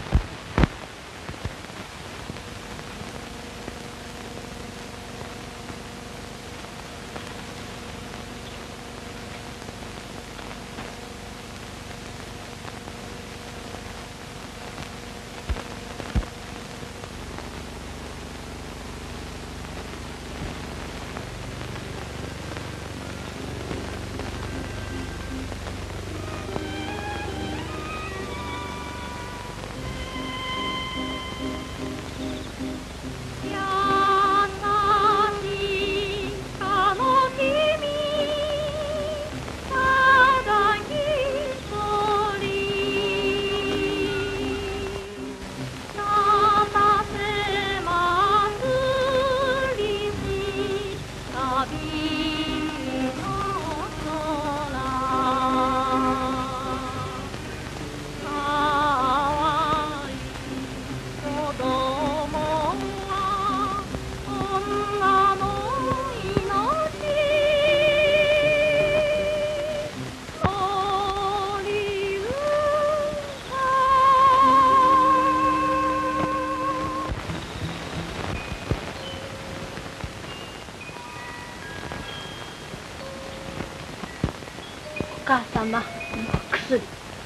お母様、薬。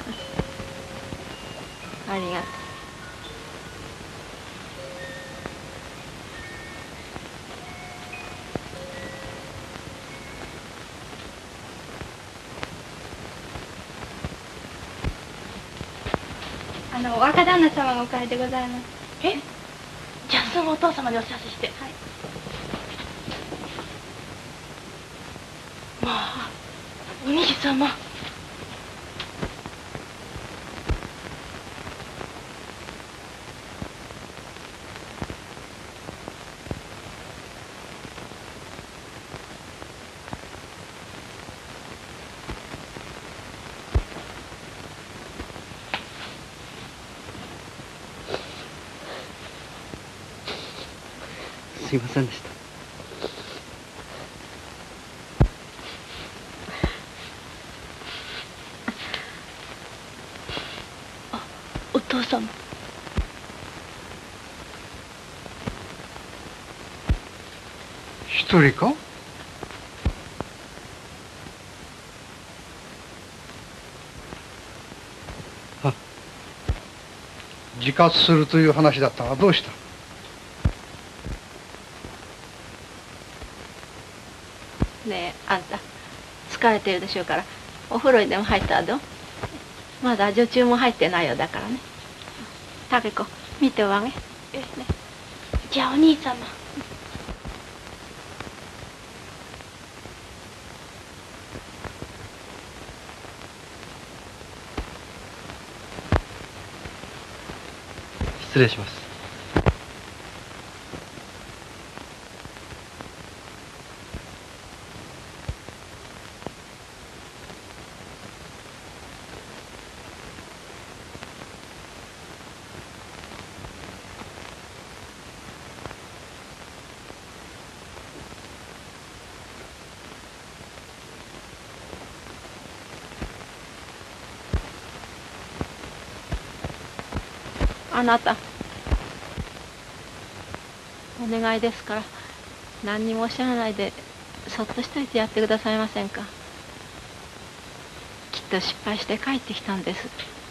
ありがとう。 あの若旦那様がお帰りでございます。 え？じゃあすぐお父様にお知らせして。はい。まあ、お兄様。 すいませんでした。 父様。 一人か？自活するという話だったがどうした？ ねえあんた疲れてるでしょうからお風呂にでも入ったらどう？まだ女中も入ってないようだからね。タケ子見ておあげ。えね、 じゃあお兄様。 失礼します。 あなたお願いですから何にもおっしゃらないでそっとしといてやってくださいませんか。きっと失敗して帰ってきたんです。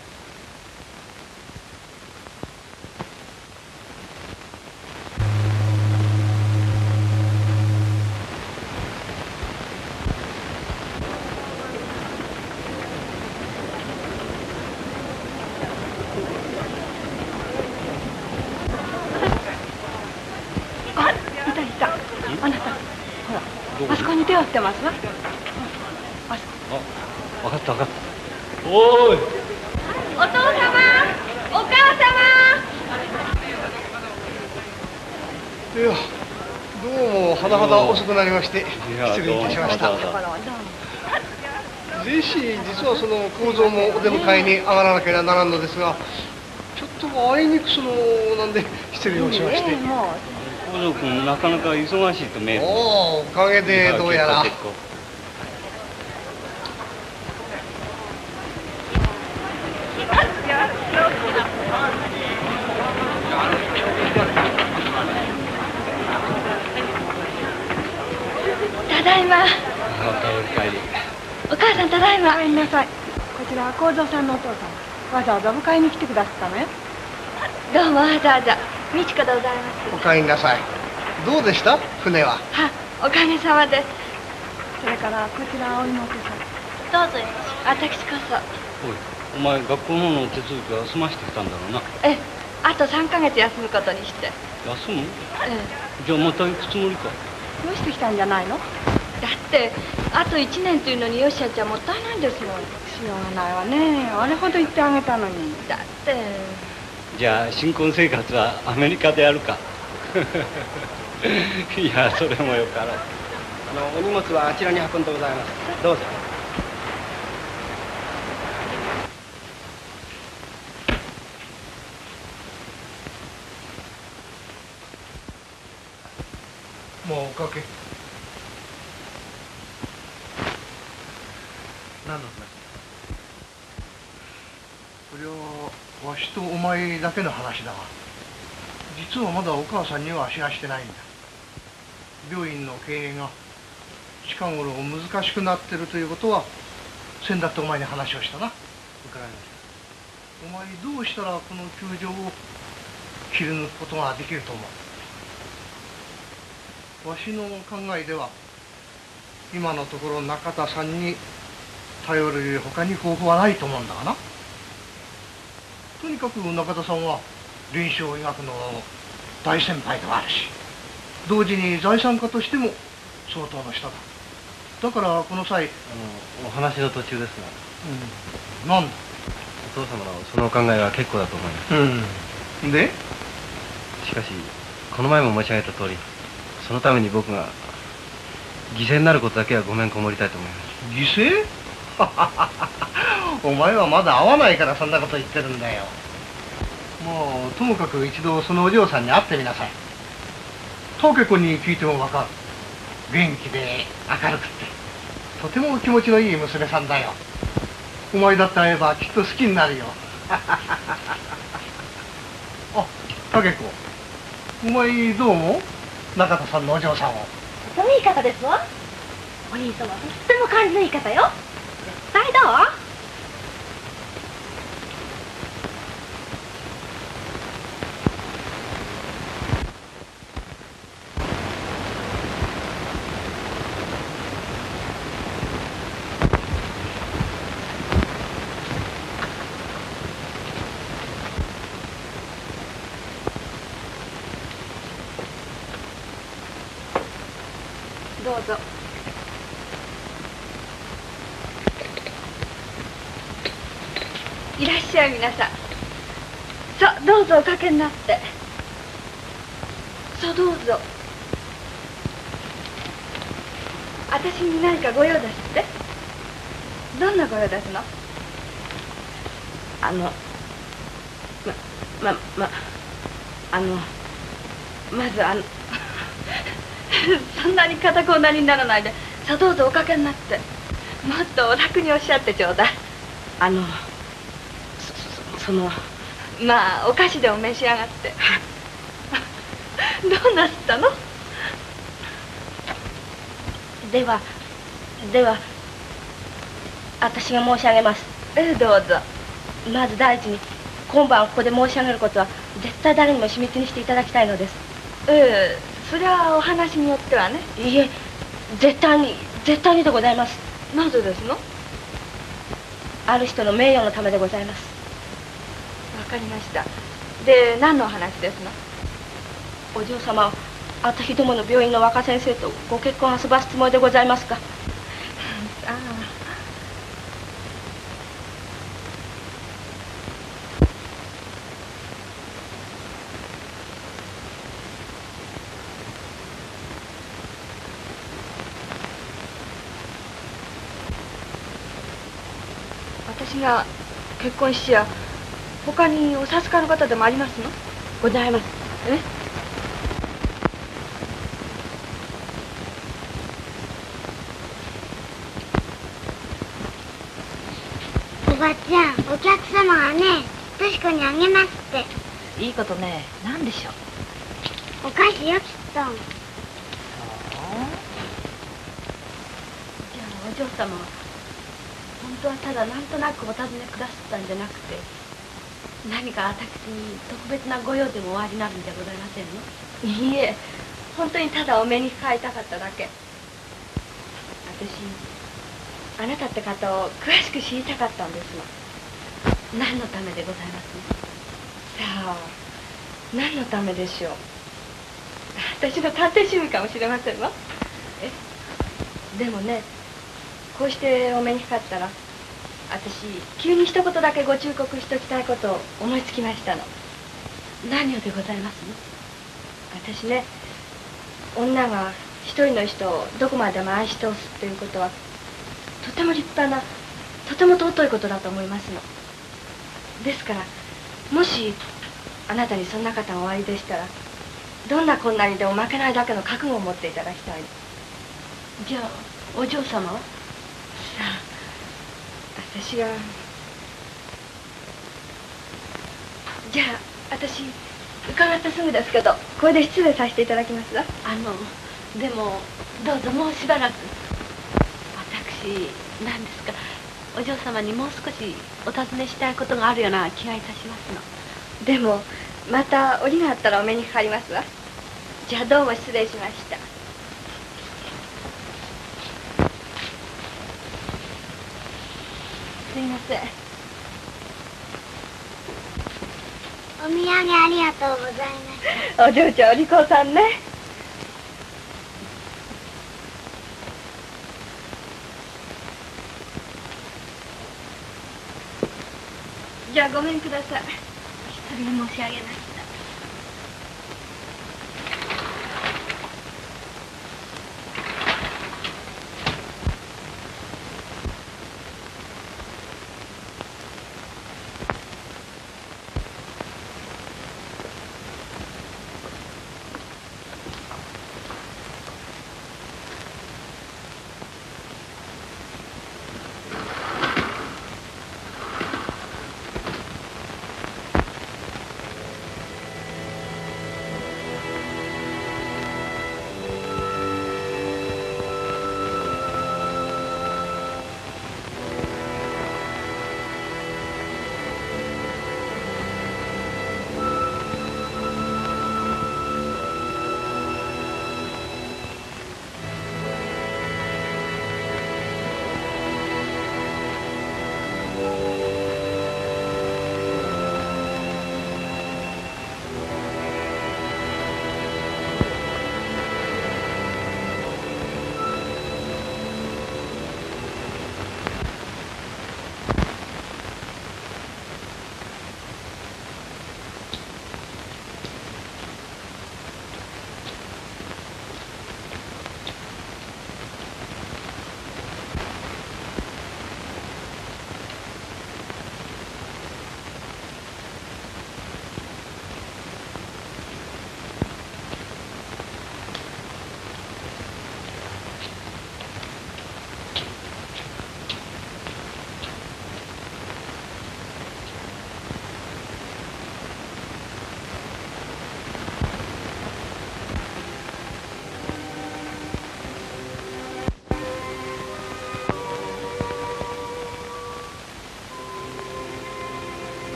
手を振ってますわ。 あ、分かった分かった。おーい。お父様、お母様。 いや、どうも甚だ遅くなりまして失礼いたしました。ぜひ実はその構造もお出迎えに上がらなければならんのですが、ちょっとあいにくそのなんで失礼をしまして。 北条君なかなか忙しいとメール。 おお、おかげでどうやら。 ただいま。お母さんただいま。 お帰りなさい。こちらは幸三さんのお父さん。わざわざ迎えに来てくださったのよ。 どうもわざわざ。美智子でございます。 お帰りなさい。どうでした船は？ は、おかげさまで。 それからこちらはお妹さん。 どうぞよ。私こそ。 おい、お前学校のの手続きは済ましてきたんだろうな。 ええ、あとさんかげつ休むことにして。 休む？ ええ。 じゃあまた行くつもりか？ どうしてきたんじゃないの？ だってあといちねんというのによしあちゃんもったいないんですもん。 しょうがないわね。あれほど言ってあげたのに。 だって。 じゃあ新婚生活はアメリカでやるか。いやそれもよかろう。 あのお荷物はあちらに運んでございます。どうぞ。 もうおかけ。 何の話？ これはわしとお前だけの話だが、実はまだお母さんには足がしてないんだ。病院の経営が近頃難しくなってるということは先だってお前に話をしたな。 伺いました。 お前どうしたらこの窮状を切り抜くことができると思う？わしの考えでは今のところ中田さんに頼る他に方法はないと思うんだがな。とにかく中田さんは臨床医学の大先輩ではあるし、同時に財産家としても相当の人だ。だからこの際あのお話の途中ですが、 うん、なんだお父様のそのお考えは結構だと思います。 うん、でしかしこの前も申し上げた通り、そのために僕が犠牲になることだけはごめんこもりたいと思います。 犠牲？お前はまだ会わないからそんなこと言ってるんだよ。もうともかく一度そのお嬢さんに会ってみなさい。竹子に聞いても分かる。元気で明るくってとても気持ちのいい娘さんだよ。お前だって会えばきっと好きになるよ。 竹子、お前どう思う？中田さんのお嬢さんを。 とてもいい方ですわ。お兄様とっても感じのいい方よ。絶対だわ。 どうぞ。いらっしゃい皆さん。さあどうぞおかけになって。さあどうぞ。私に何かご用ですって？どんなご用ですの？ あのまままあのまずあのそんなに固くおなりにならないで、さあどうぞおかけになって。もっとお楽におっしゃってちょうだい。 あのそそのまあお菓子でお召し上がって。どうなすったの？ ではでは私が申し上げます。 ええ、どうぞ。 まず第一に今晩ここで申し上げることは絶対誰にも秘密にしていただきたいのです。 ええ、それはお話によってはね。 いえ、絶対に絶対にでございます。 なぜですの？ ある人の名誉のためでございます。 わかりました。で何のお話ですの？ お嬢様は私どもの病院の若先生とご結婚遊ばすつもりでございますか？ ああ、私が結婚しや他にお授かる方でもありますの？ ございます。 え？ おばちゃん、お客様がね、としこにあげますって。 いいことね。何でしょう？ お菓子よ、きっと。 じゃあお嬢様は本当はただなんとなくお尋ねくださったんじゃなくて、何か私に特別なご用でもおありになるんじゃございませんの？いいえ、本当にただお目にかかりたかっただけ。私あなたって方を詳しく知りたかったんですの。何のためでございますの？さあ何のためでしょう。私の探偵趣味かもしれませんわ。えでもね、こうしてお目にかかったら私急に一言だけご忠告しておきたいことを思いつきましたの。何をでございますの？私ね、女が一人の人をどこまでも愛し通すっていうことはとても立派な、とても尊いことだと思いますの。ですからもしあなたにそんな方がおありでしたら、どんな困難にでも負けないだけの覚悟を持っていただきたいの。じゃあお嬢様は？さあ私がじゃあ私伺ってすぐですけど、これで失礼させていただきますわ。 あのでもどうぞもうしばらく。私何ですか、お嬢様にもう少しお尋ねしたいことがあるような気がいたしますの。 でもまた折があったらお目にかかりますわ。じゃあどうも失礼しました。すいません。 お土産ありがとうございました。 お嬢ちゃん、お利口さんね。じゃあごめんください。 失礼申し上げました。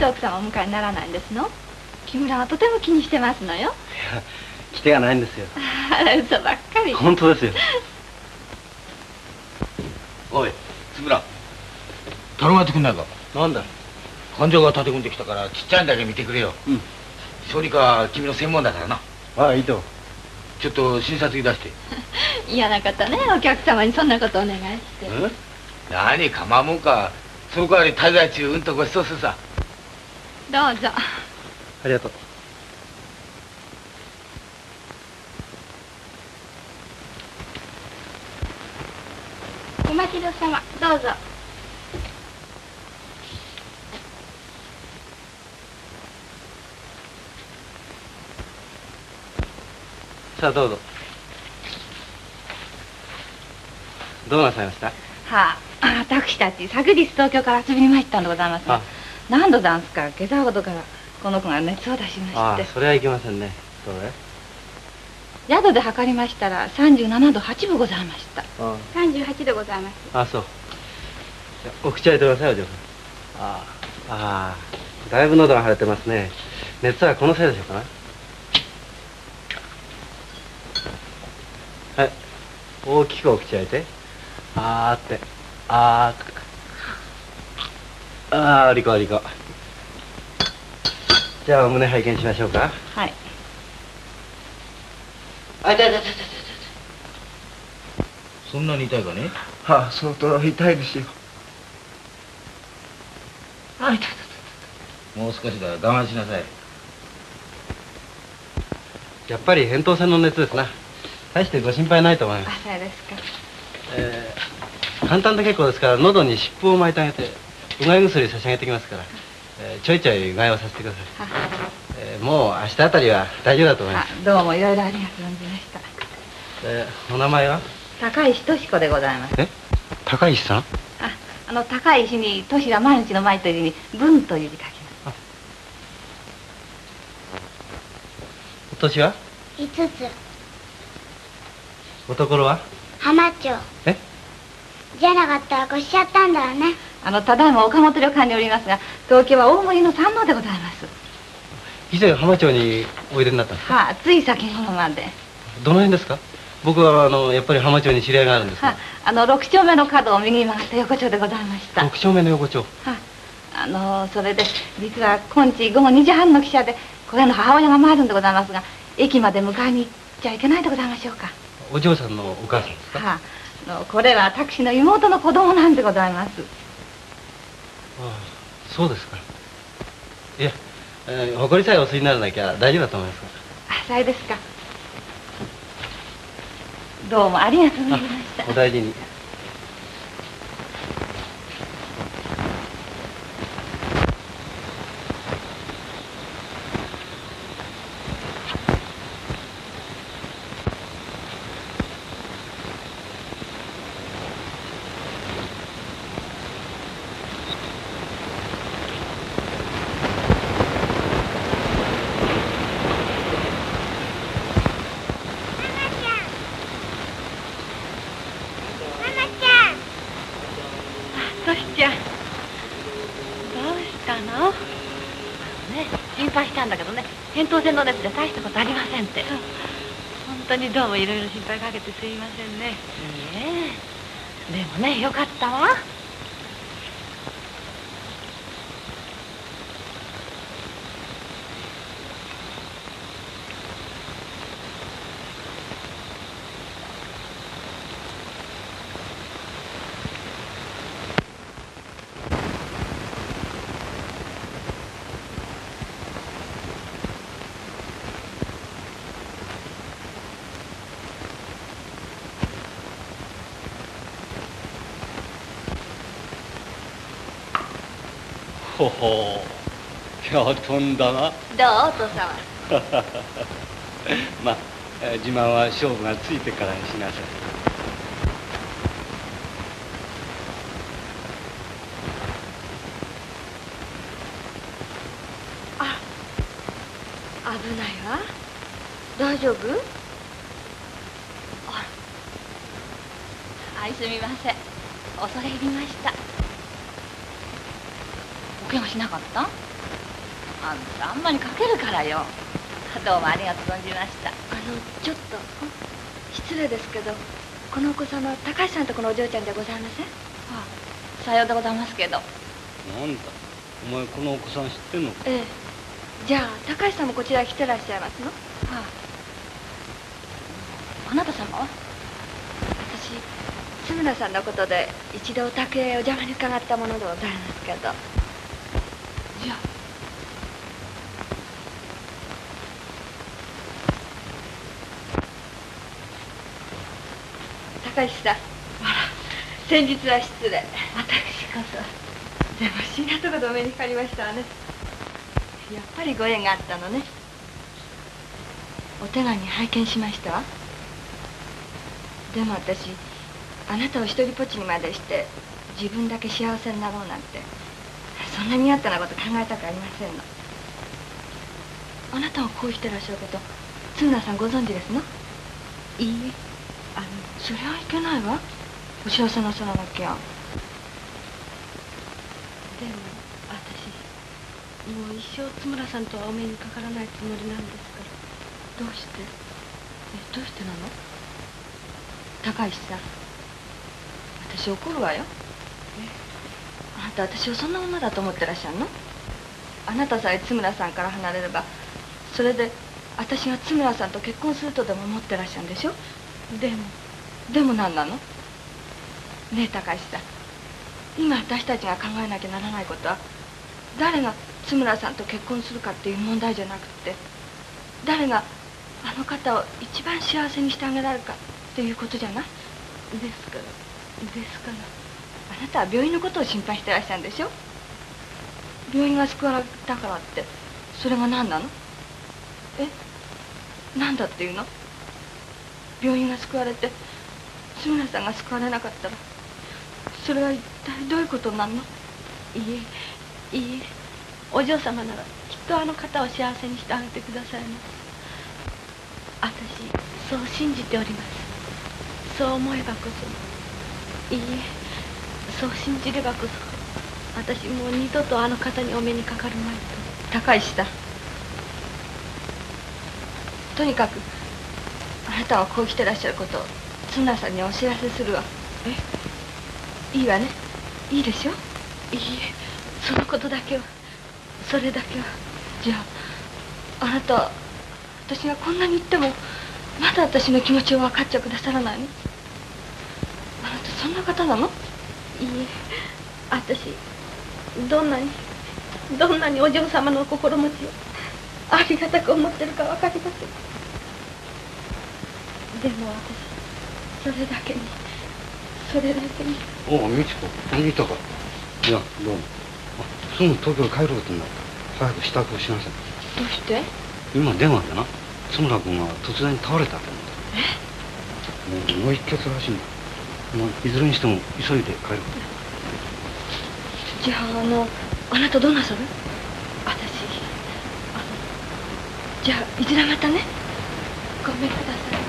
して奥様をお迎えにならないんですの？木村はとても気にしてますのよ。 いや、来てがないんですよ。 あら、嘘ばっかり。 本当ですよ。 おい、つぶら、頼まれてくんないか。 なんだ。 患者が立て込んできたからちっちゃいんだけ見てくれよ。うん。小児科は君の専門だからな。 ああ、いいと。 ちょっと診察着出して。 嫌な方ね、お客様にそんなことお願いして。 うん？何構うもんか。その代わり滞在中うんとごちそうするさ。 どうぞ。 ありがとう。 お待ちどさま、どうぞ。 さあどうぞ。どうなさいました？ はあ、私たち昨日東京から遊びに参ったんでございますが、何度ざんすか今朝ほどからこの子が熱を出しまして。 ああ、それはいけませんね。どれ？ 宿で測りましたらさんじゅうななどはちぶございました。 さんじゅうはちどございます。 ああ、そう。お口開いてください、お嬢さん。ああ、ああ、だいぶ喉が腫れてますね。熱はこのせいでしょうかな。はい、大きくお口開いて。あーって、あーって。ああ、リコリコ。じゃあお胸拝見しましょうか。 はい。 あ、痛い痛い痛い痛い。 そんなに痛いかね？ はあ、相当痛いですよ。あ、痛い痛い痛い。もう少しだ、我慢しなさい。 やっぱり扁桃腺の熱ですな。大してご心配ないと思います。 あ、そうですか。 えー、簡単で結構ですから、喉に湿布を巻いてあげて、うがい薬差し上げてきますから、えー、ちょいちょいうがいをさせてください。えー、もう明日あたりは大丈夫だと思います。 どうもいろいろありがとうございました。 えー、お名前は？ 高石俊子でございます。 え、高石さん？ あ、あの高い石に年は毎日の毎という字に文という字書きます。 お年は？ いつつ。 おところは？ 浜町。 え？ じゃなかったら越しちゃったんだわね。 あのただいま岡本旅館におりますが、東京は大森の山王でございます。 以前浜町においでになったんですか？ はあ、つい先頃まで。 どの辺ですか？僕はあのやっぱり浜町に知り合いがあるんですが。 はあ、あの六丁目の角を右に曲がった横丁でございました。 六丁目の横丁。 はあ、あのそれで実は今日午後にじはんの汽車でこれの母親が参るんでございますが、駅まで迎えに行っちゃいけないでございましょうか。 お嬢さんのお母さんですか？ はあ、あのこれは私の妹の子供なんでございます。 ああ、そうですか。いや、えー、誇りさえお吸いにならなきゃ大丈夫だと思います。 あ、そうですか。どうもありがとうございました。 お大事に。 扁桃腺の熱で大したことありませんって。本当にどうもいろいろ心配かけてすいませんね。いいえ、でもね、よかったわ。 ほほう、今日飛んだな。 どう、お父様。 まあ、自慢は勝負がついてからにしなさい。 あ、危ないわ。大丈夫？あら。はい、すみません。恐れ入りました。 お怪我しなかった？ あんたあんまりかけるからよ。どうもありがとう存じました。 あのちょっと失礼ですけど、このお子様は高橋さんとこのお嬢ちゃんじゃございません？ ああ、さようでございますけど。 なんだ、お前このお子さん知ってんのか？ ええ。じゃあ高橋さんもこちらへ来てらっしゃいますの？ はあ。あなた様は？ 私津村さんのことで一度お宅へお邪魔に伺ったものでございますけど。 じゃあ高橋さん、あら先日は失礼。 私こそ。 でも不思議なとこでお目にかかりましたわね。やっぱりご縁があったのね。お手紙拝見しましたわ。でも私あなたを一人ぽっちにまでして自分だけ幸せになろうなんてそんな身勝手なこと考えたくありませんの。あなたはこうしてらっしゃること津村さんご存知ですの？ いいえ、あのそれはいけないわ。お幸せなさらなきゃ。 でも私もう一生津村さんとはお目にかからないつもりなんですから。 どうして？え、どうしてなの？高石さん、私怒るわよ。あなた私をそんな女だと思ってらっしゃるの？あなたさえ津村さんから離れればそれで私が津村さんと結婚するとでも思ってらっしゃるんでしょ？でもでも何なの？ねえ高石さん、今私たちが考えなきゃならないことは誰が津村さんと結婚するかっていう問題じゃなくって誰があの方を一番幸せにしてあげられるかっていうことじゃない？ ですからですからあなたは病院のことを心配してらっしゃるんでしょ？病院が救われたからってそれが何なの？え、何だっていうの？病院が救われて津村さんが救われなかったらそれは一体どういうことになるの？ いいえいいえ、お嬢様ならきっとあの方を幸せにしてあげてくださいます。私そう信じております。そう思えばこそ、いいえ、そう信じればこそ私もう二度とあの方にお目にかかるまいと。 高石さん、とにかくあなたはこう来てらっしゃることを津村さんにお知らせするわ。え、いいわね？いいでしょ？ いいえ、そのことだけは、それだけは。 じゃああなた私がこんなに言ってもまだ私の気持ちを分かっちゃくださらないの？あなたそんな方なの？ いいえ、私どんなにどんなにお嬢様の心持ちをありがたく思ってるか分かりません。でも私それだけにそれだけに。 おお、美智子、何とか。いや、どうも。あ、すぐ東京へ帰ることになった。早く支度をしなさい。 どうして？ 今電話でな、津村君が突然倒れたって言うんだ。もう脳一血らしいんだ。もういずれにしても急いで帰る。 じゃああのあなたどうなさる？ 私あのじゃあいずれまたね。 ごめんください。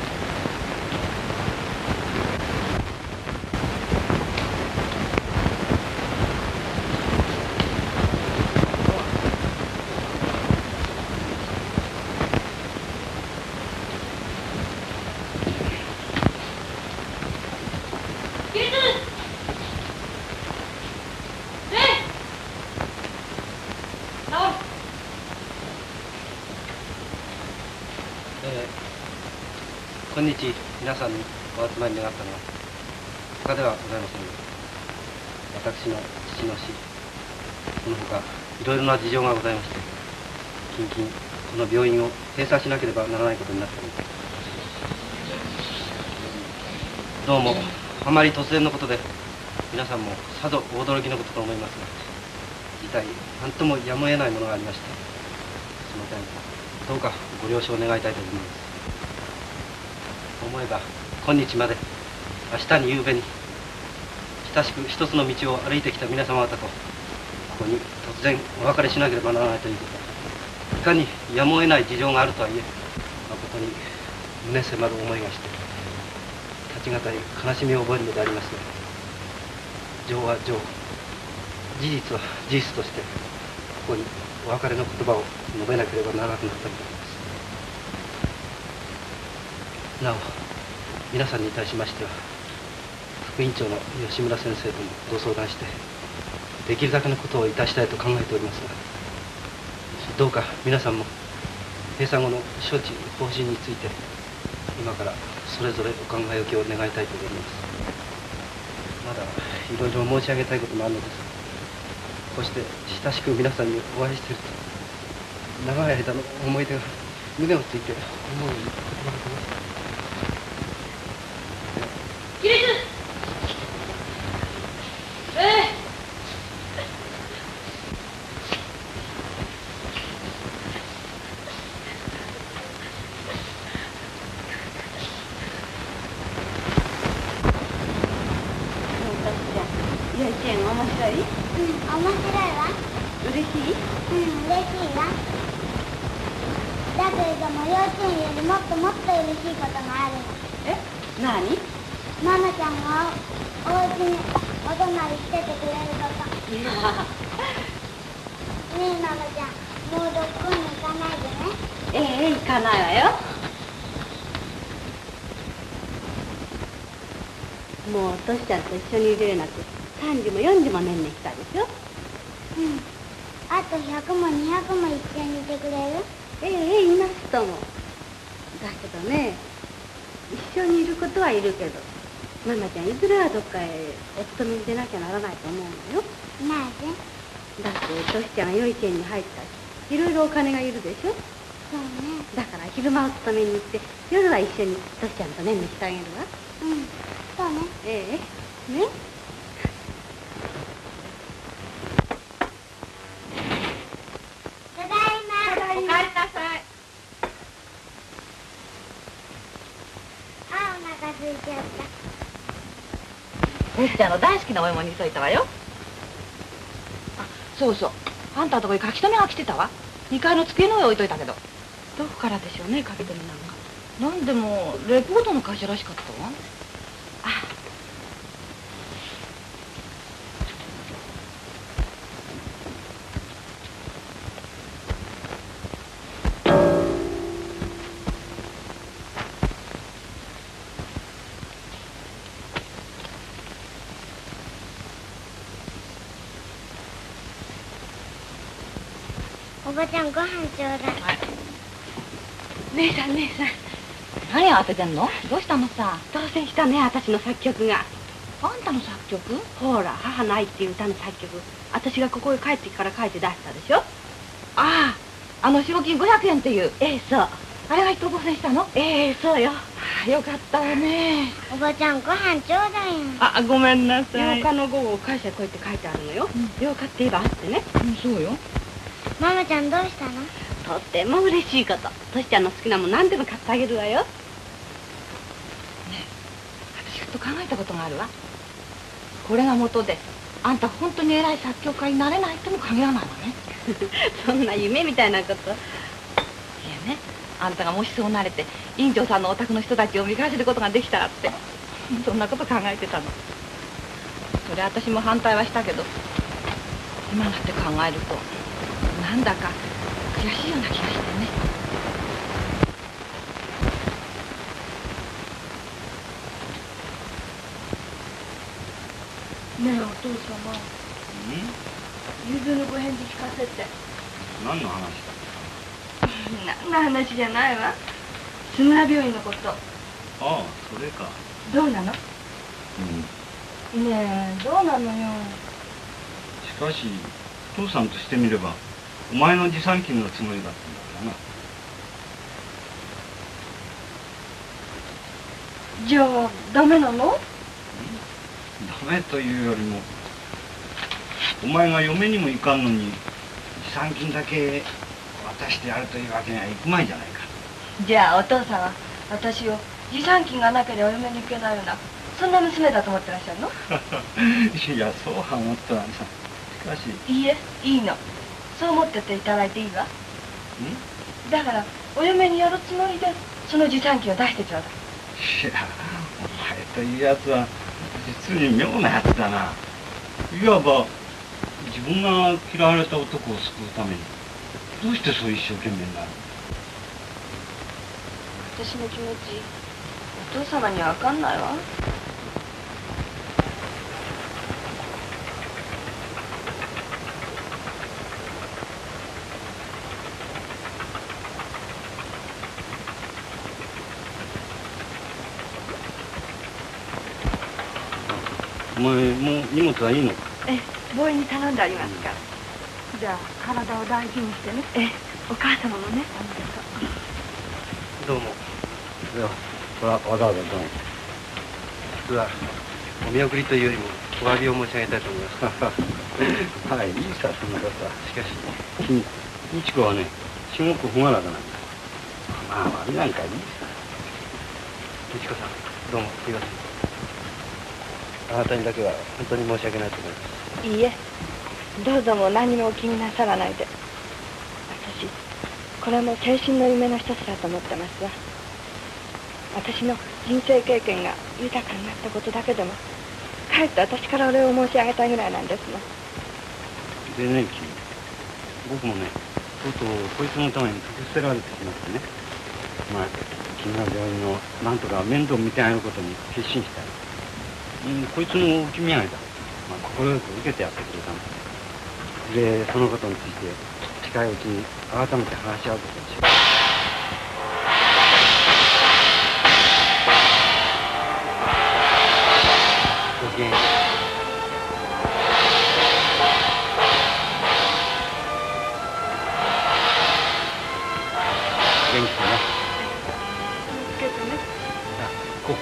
今日皆さんにお集まり願ったのは他ではございませんが、私の父の死、その他いろいろな事情がございまして、近々この病院を閉鎖しなければならないことになっております。どうもあまり突然のことで皆さんもさぞお驚きのことと思いますが、事態何ともやむを得ないものがありまして、その点どうかご了承願いたいと思います。思えば今日まで明日に夕べに親しく一つの道を歩いてきた皆様方とここに突然お別れしなければならないということ、いかにやむを得ない事情があるとはいえ誠に胸迫る思いがして立ち難い悲しみを覚えるのでありますが、情は情、事実は事実としてここにお別れの言葉を述べなければならなくなったのであります。なお皆さんに対しましては副院長の吉村先生ともご相談してできるだけのことをいたしたいと考えておりますが、どうか皆さんも閉鎖後の処置方針について今からそれぞれお考えおきを願いたいと思います。まだいろいろ申し上げたいこともあるのですが、こうして親しく皆さんにお会いしていると長い間の思い出が胸をついて思うように言葉が出ました。 起立。ええ。 幼稚園面白い？うん、面白いわ。嬉しい？うん、嬉しいわ。だけれども幼稚園よりもっともっと嬉しいことがあるの。 え？何？ ママちゃんがお家にお泊まりしててくれること。ねえママちゃん、もうどこに行かないでね。 ええ、行かないわよ。もうトシちゃんと一緒にいるようになってさんじもよんじも年々来たでしょ。 うん。あとひゃくもにひゃくも一緒にいてくれる？ ええ、いますとも。だけどね、一緒にいることはいるけど、ママちゃんいずれはどっかへお勤めに出なきゃならないと思うのよ。 なぜ？ だってトシちゃんが幼稚園に入ったし、いろいろお金がいるでしょ。 そうね。 だから昼間お勤めに行って夜は一緒にトシちゃんと年々してあげるわ。 うん、そうね。 ええ、ね。 ただいま。ただいま。お帰りなさい。あ、お腹空いちゃった。 トシちゃんの大好きなお芋にしといたわよ。あ、そうそう。あんたのとこに書き留めが来てたわ。にかいの机の上置いといたけど。 どこからでしょうね、書き留めなんか。 なんでもレポートの会社らしかったわ。 おばちゃん、ご飯ちょうだい。はい。 姉さん、姉さん。 何慌ててんの？どうしたのさ？ 当選したね、私の作曲が。 あんたの作曲？ ほら、母の愛っていう歌の作曲。私がここへ帰ってきから書いて出したでしょ。ああ、あの賞金ごひゃくえんっていう。 ええ、そう。 あれが一等当選したの？ ええ、そうよ。 あ、よかったわね。 おばちゃん、ご飯ちょうだいよ。 あ、ごめんなさい。 ようかの午後、会社へ来いって書いてあるのよ。うん、ようかって言えばあってね。 うん、そうよ。 ママちゃんどうしたの？ とっても嬉しいこと。トシちゃんの好きなもん何でも買ってあげるわよ。ねえ、私ふと考えたことがあるわ。これが元であんた本当に偉い作曲家になれないとも限らないわね。 そんな夢みたいなこと。いやね、あんたがもしそうなれて院長さんのお宅の人たちを見返せることができたらってそんなこと考えてたの。それ私も反対はしたけど今になって考えるとなんだか悔しいような気がしてね。 ねえお父様、ゆずのご返事聞かせて。 何の話だ？ 何の話じゃないわ。津村病院のこと。 ああ、それか。 どうなの？うん。ねえ、どうなのよ。 しかし父さんとしてみればお前の持参金のつもりだったんだからな。 じゃあダメなの？ ダメというよりもお前が嫁にも行かんのに持参金だけ渡してやるというわけにはいくまいじゃないか。 じゃあお父さんは私を持参金がなければお嫁に行けないようなそんな娘だと思ってらっしゃるの？ いや、そうは思ってないさ。しかしいいえ、いいの。そう思ってていただいていいわ。だからお嫁にやるつもりでその持参金を出してちょうだい。 いや、お前というやつは実に妙なやつだな。いわば自分が嫌われた男を救うためにどうしてそう一生懸命になる？ 私の気持ちお父様には分かんないわ。 お前もう荷物はいいのか？ ええ、病院に頼んでありますから。じゃあ体を大事にしてね。ええ、お母様もね。 どうも。 いや、これはわざわざどうも。 実はお見送りというよりもお詫びを申し上げたいと思います。 はい、いいさ、そんなことは。 しかし君、美智子はね、すごく朗らかなんだ。まあ、悪いなんかいいさ。 美智子さん、どうもすいません。あなたにだけは本当に申し訳ないと思います。 いいえ、どうぞもう何もお気になさらないで。私これも青春の夢の一つだと思ってますわ。私の人生経験が豊かになったことだけでもかえって私からお礼を申し上げたいぐらいなんですの。 でね、君、僕もね、とうとうこいつのために突き捨てられてしまってね、まあ君の病院のなんとか面倒見てあげることに決心したよ。うん、こいつの置き土産だ。まあ快く受けてやってくれたんだ。で、そのことについて近いうちに改めて話し合うことにしよう。 ごきげんよう。 元気でね。 つけてね。 あ、こう。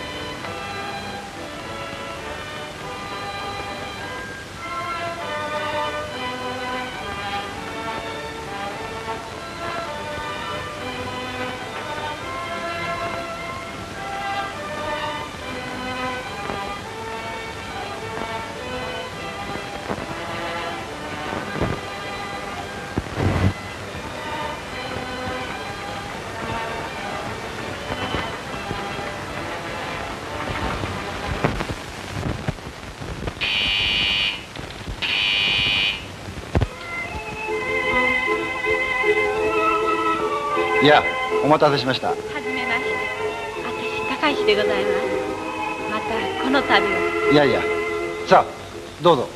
いや、お待たせしました。 はじめまして。私、高石でございます。また、この度を。 いやいや、さあ、どうぞ。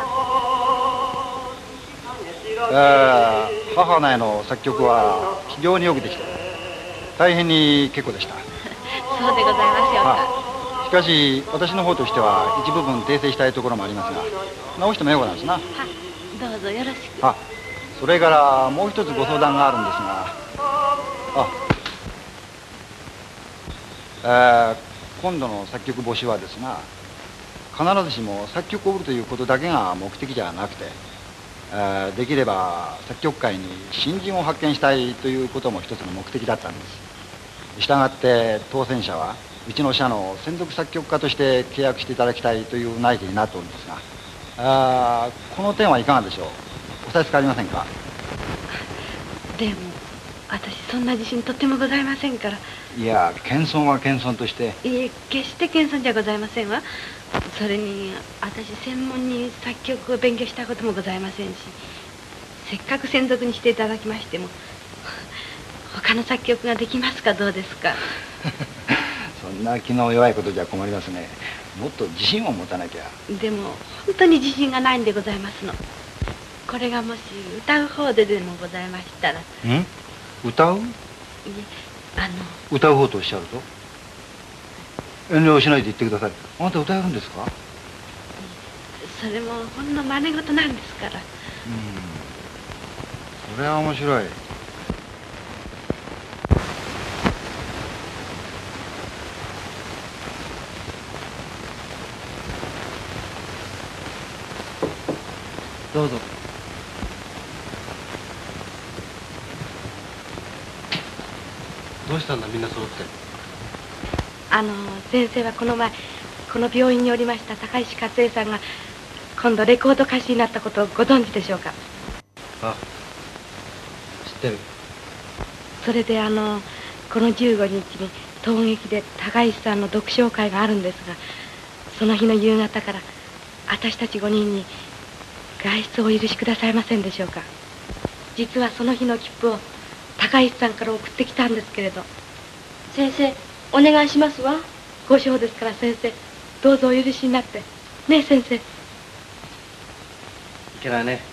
えー、母の絵の作曲は非常によくできて、大変に結構でした。 そうでございましょうか。 しかし、私の方としては一部分訂正したいところもありますが、直してもようなんですな。 は、どうぞよろしく。 あ、それからもう一つご相談があるんですが、あ、えー、今度の作曲募集はですが、必ずしも作曲を売るということだけが目的じゃなくて、えー、できれば作曲界に新人を発見したいということも一つの目的だったんです。したがって当選者はうちの社の専属作曲家として契約していただきたいという内規になっておるんですが、あこの点はいかがでしょう。お差し支えありませんか。 でも私そんな自信とてもございませんから。 いや、謙遜は謙遜として。 いえ、決して謙遜じゃございませんわ。それに私専門に作曲を勉強したこともございませんし、せっかく専属にしていただきましても他の作曲ができますか。どうですか。 そんな気の弱いことじゃ困りますね。もっと自信を持たなきゃ。 でも本当に自信がないんでございますの。これがもし歌う方ででもございましたら。 ん歌う？いえ、あの歌う方とおっしゃると？遠慮しないで言ってください。あなた歌えるんですか？ それもほんの真似事なんですから。うん、 それは面白い。どうぞ。 どうしたんだ、みんな揃って。 あの先生はこの前この病院におりました高石勝恵さんが今度レコード歌手になったことをご存知でしょうか。 あ、知ってる。 それであのこのじゅうごにちに東劇で高石さんの読書会があるんですが、その日の夕方から私たちごにんに外出をお許しくださいませんでしょうか。 実はその日の切符を高石さんから送ってきたんですけれど。 先生、お願いしますわ。 ご賞ですから先生、どうぞお許しになって。ねえ先生。いけないね。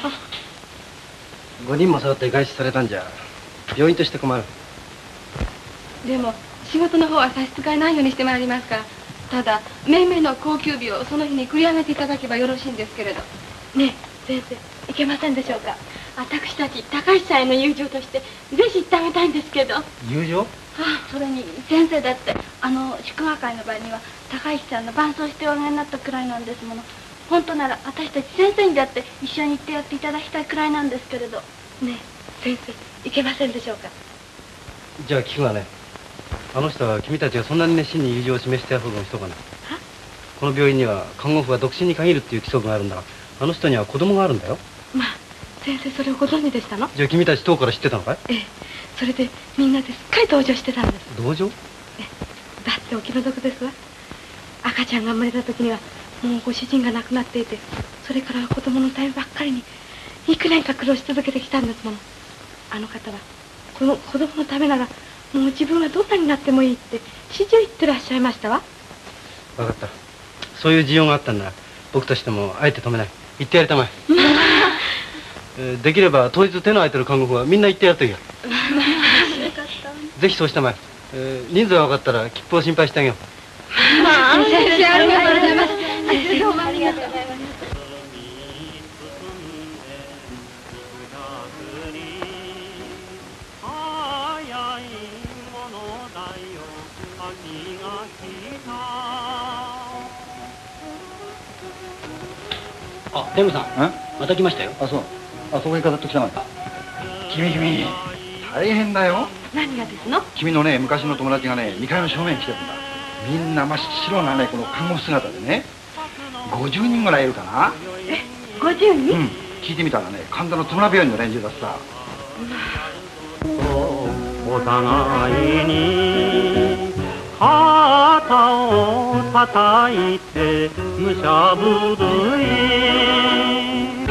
ごにんも揃って外出されたんじゃ病院として困る。 でも仕事の方は差し支えないようにしてまいりますから、ただめいめいの高級日をその日に繰り上げていただけばよろしいんですけれど。 ねえ先生、いけませんでしょうか。私たち高石さんへの友情としてぜひ言ってあげたいんですけど。 友情？ あ、それに先生だってあの祝賀会の場合には高石さんの伴奏しておあげになったくらいなんですもの。本当なら私たち先生にだって一緒に行ってやっていただきたいくらいなんですけれど。 ねえ先生、いけませんでしょうか。 じゃあ聞くがね、あの人は君たちがそんなに熱心に友情を示してやるほどの人かな。この病院には看護婦が独身に限るっていう規則があるんだが、あの人には子供があるんだよ。 まあ先生、それをご存知でしたの？ じゃあ君たち当から知ってたのかい？ ええ、それでみんなですっかり同情してたんです。 同情？ ええ、だってお気の毒ですわ。赤ちゃんが生まれた時にはもうご主人が亡くなっていて、それからは子供のためばっかりに幾年か苦労し続けてきたんですもの。あの方はこの子供のためならもう自分はどんなになってもいいって始終言ってらっしゃいましたわ。 分かった。そういう事情があったんなら僕としてもあえて止めない。言ってやりたまえ。えー、できれば当日手の空いてる看護婦はみんな言ってやるといいや。ぜひそうしたまえ。えー、人数が分かったら切符を心配してあげよう。 まあ、先生、ありがとうございます。どうもありがとうございます。 あ、天狗さん、また来ましたよ。 あ、そう。あそこに飾ってきたのか。君君、大変だよ。 何がですの？ 君のね、昔の友達がね、にかいの正面に来てるんだ。みんな真っ白なね、この看護婦姿でね、ごじゅうにんぐらいいるかな。 え、ごじゅうにん？ うん、聞いてみたらね、神田の戸村病院の連中だってさ。 お互いに肩を叩いて武者震い。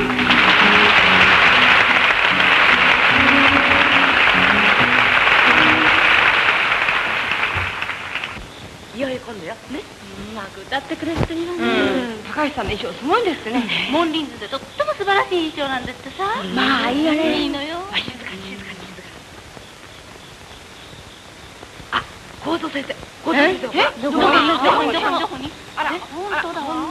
いよいよ今度よ。ね。うまく歌ってくれるといいわね。 高橋さんの衣装すごいんですってね。 モンリンズでとっても素晴らしい衣装なんですってさ。 まあいいよね。 いいのよ。 静かに静かに静かに。あ、幸三先生。幸三先生。 え？どこにどこにどこにどこに？あら、本当だわ。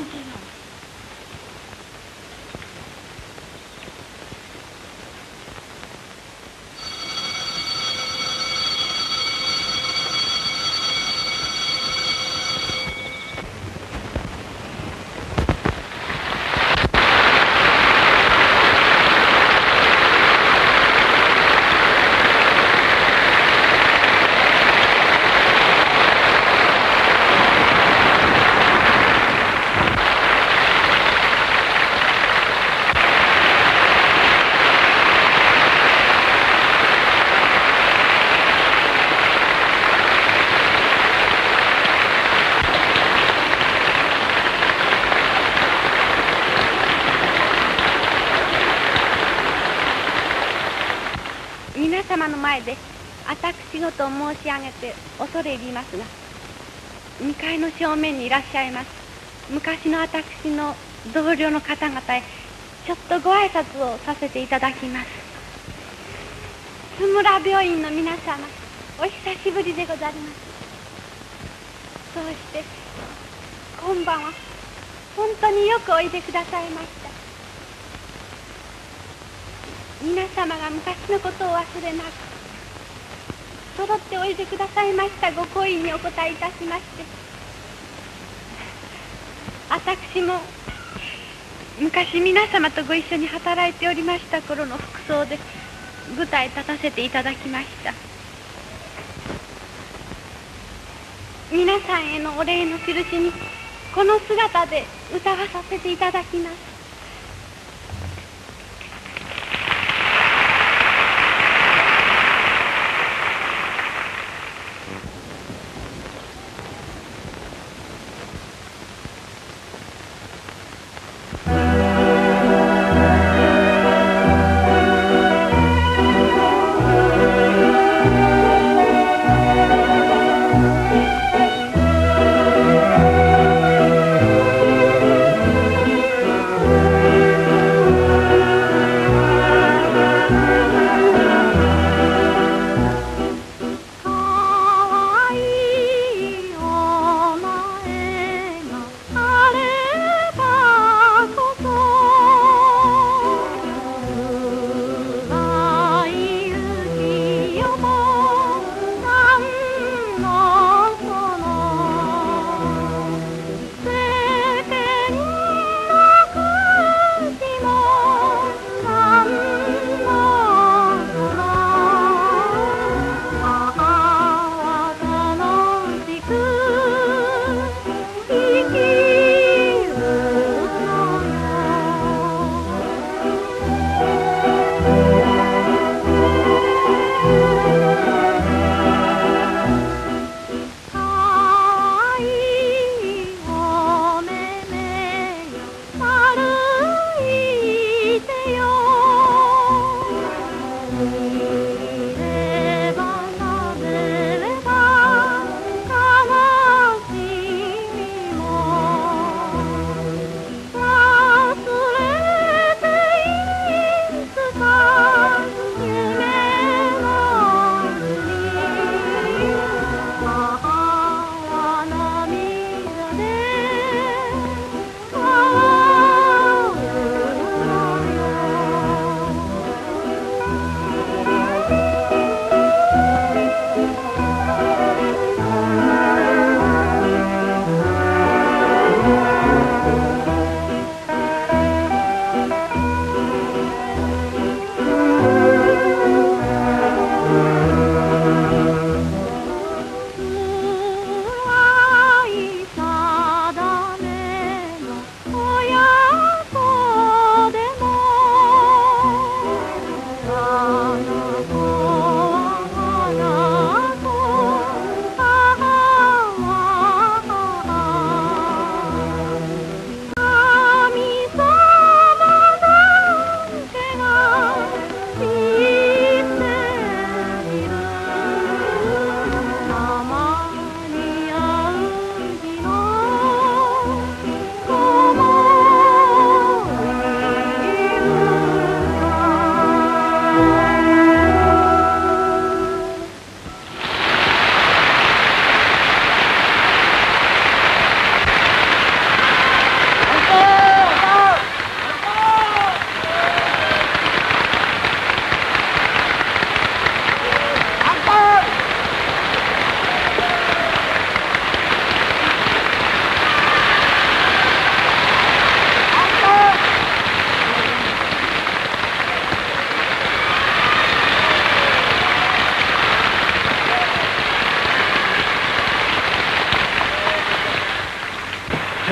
皆様の前で私事を申し上げて恐れ入りますが、にかいの正面にいらっしゃいます昔の私の同僚の方々へちょっとご挨拶をさせていただきます。津村病院の皆様、お久しぶりでございます。そうして今晩は本当によくおいでくださいました。皆様が昔のことを忘れなく揃っておいでくださいましたご好意にお応えいたしまして、私も昔皆様とご一緒に働いておりました頃の服装で舞台立たせていただきました。皆さんへのお礼の印にこの姿で歌わさせていただきます。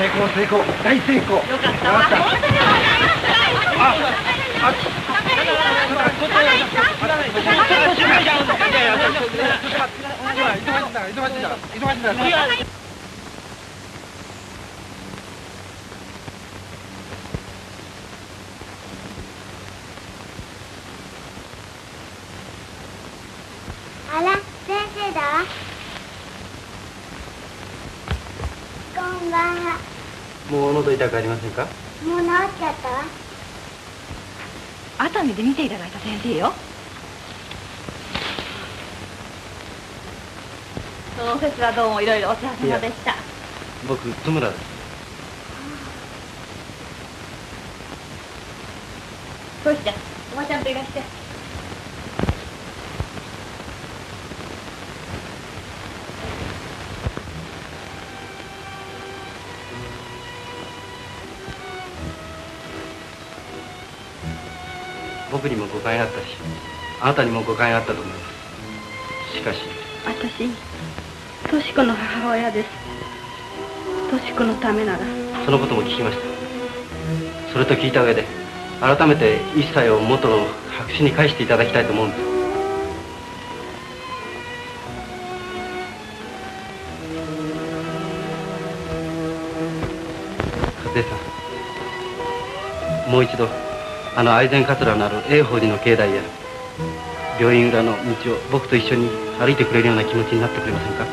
成功成功大成功。よかったわ。本当によかった。あ、あ、 あら、先生だわ。こんばんは。 もう喉痛くありませんか？ もう治っちゃったわ。 熱海で見ていただいた先生よ。その節はどうもいろいろお世話様でした。 僕津村です。 そうしじゃ、おばちゃんといらっしゃい。 僕にも誤解があったし、あなたにも誤解があったと思います。しかし私とし子の母親です。とし子のためなら。 そのことも聞きました。それと聞いた上で改めて一切を元の白紙に返していただきたいと思うんです。和江さん、もう一度あの愛染桂のある永宝寺の境内や病院裏の道を僕と一緒に歩いてくれるような気持ちになってくれませんか？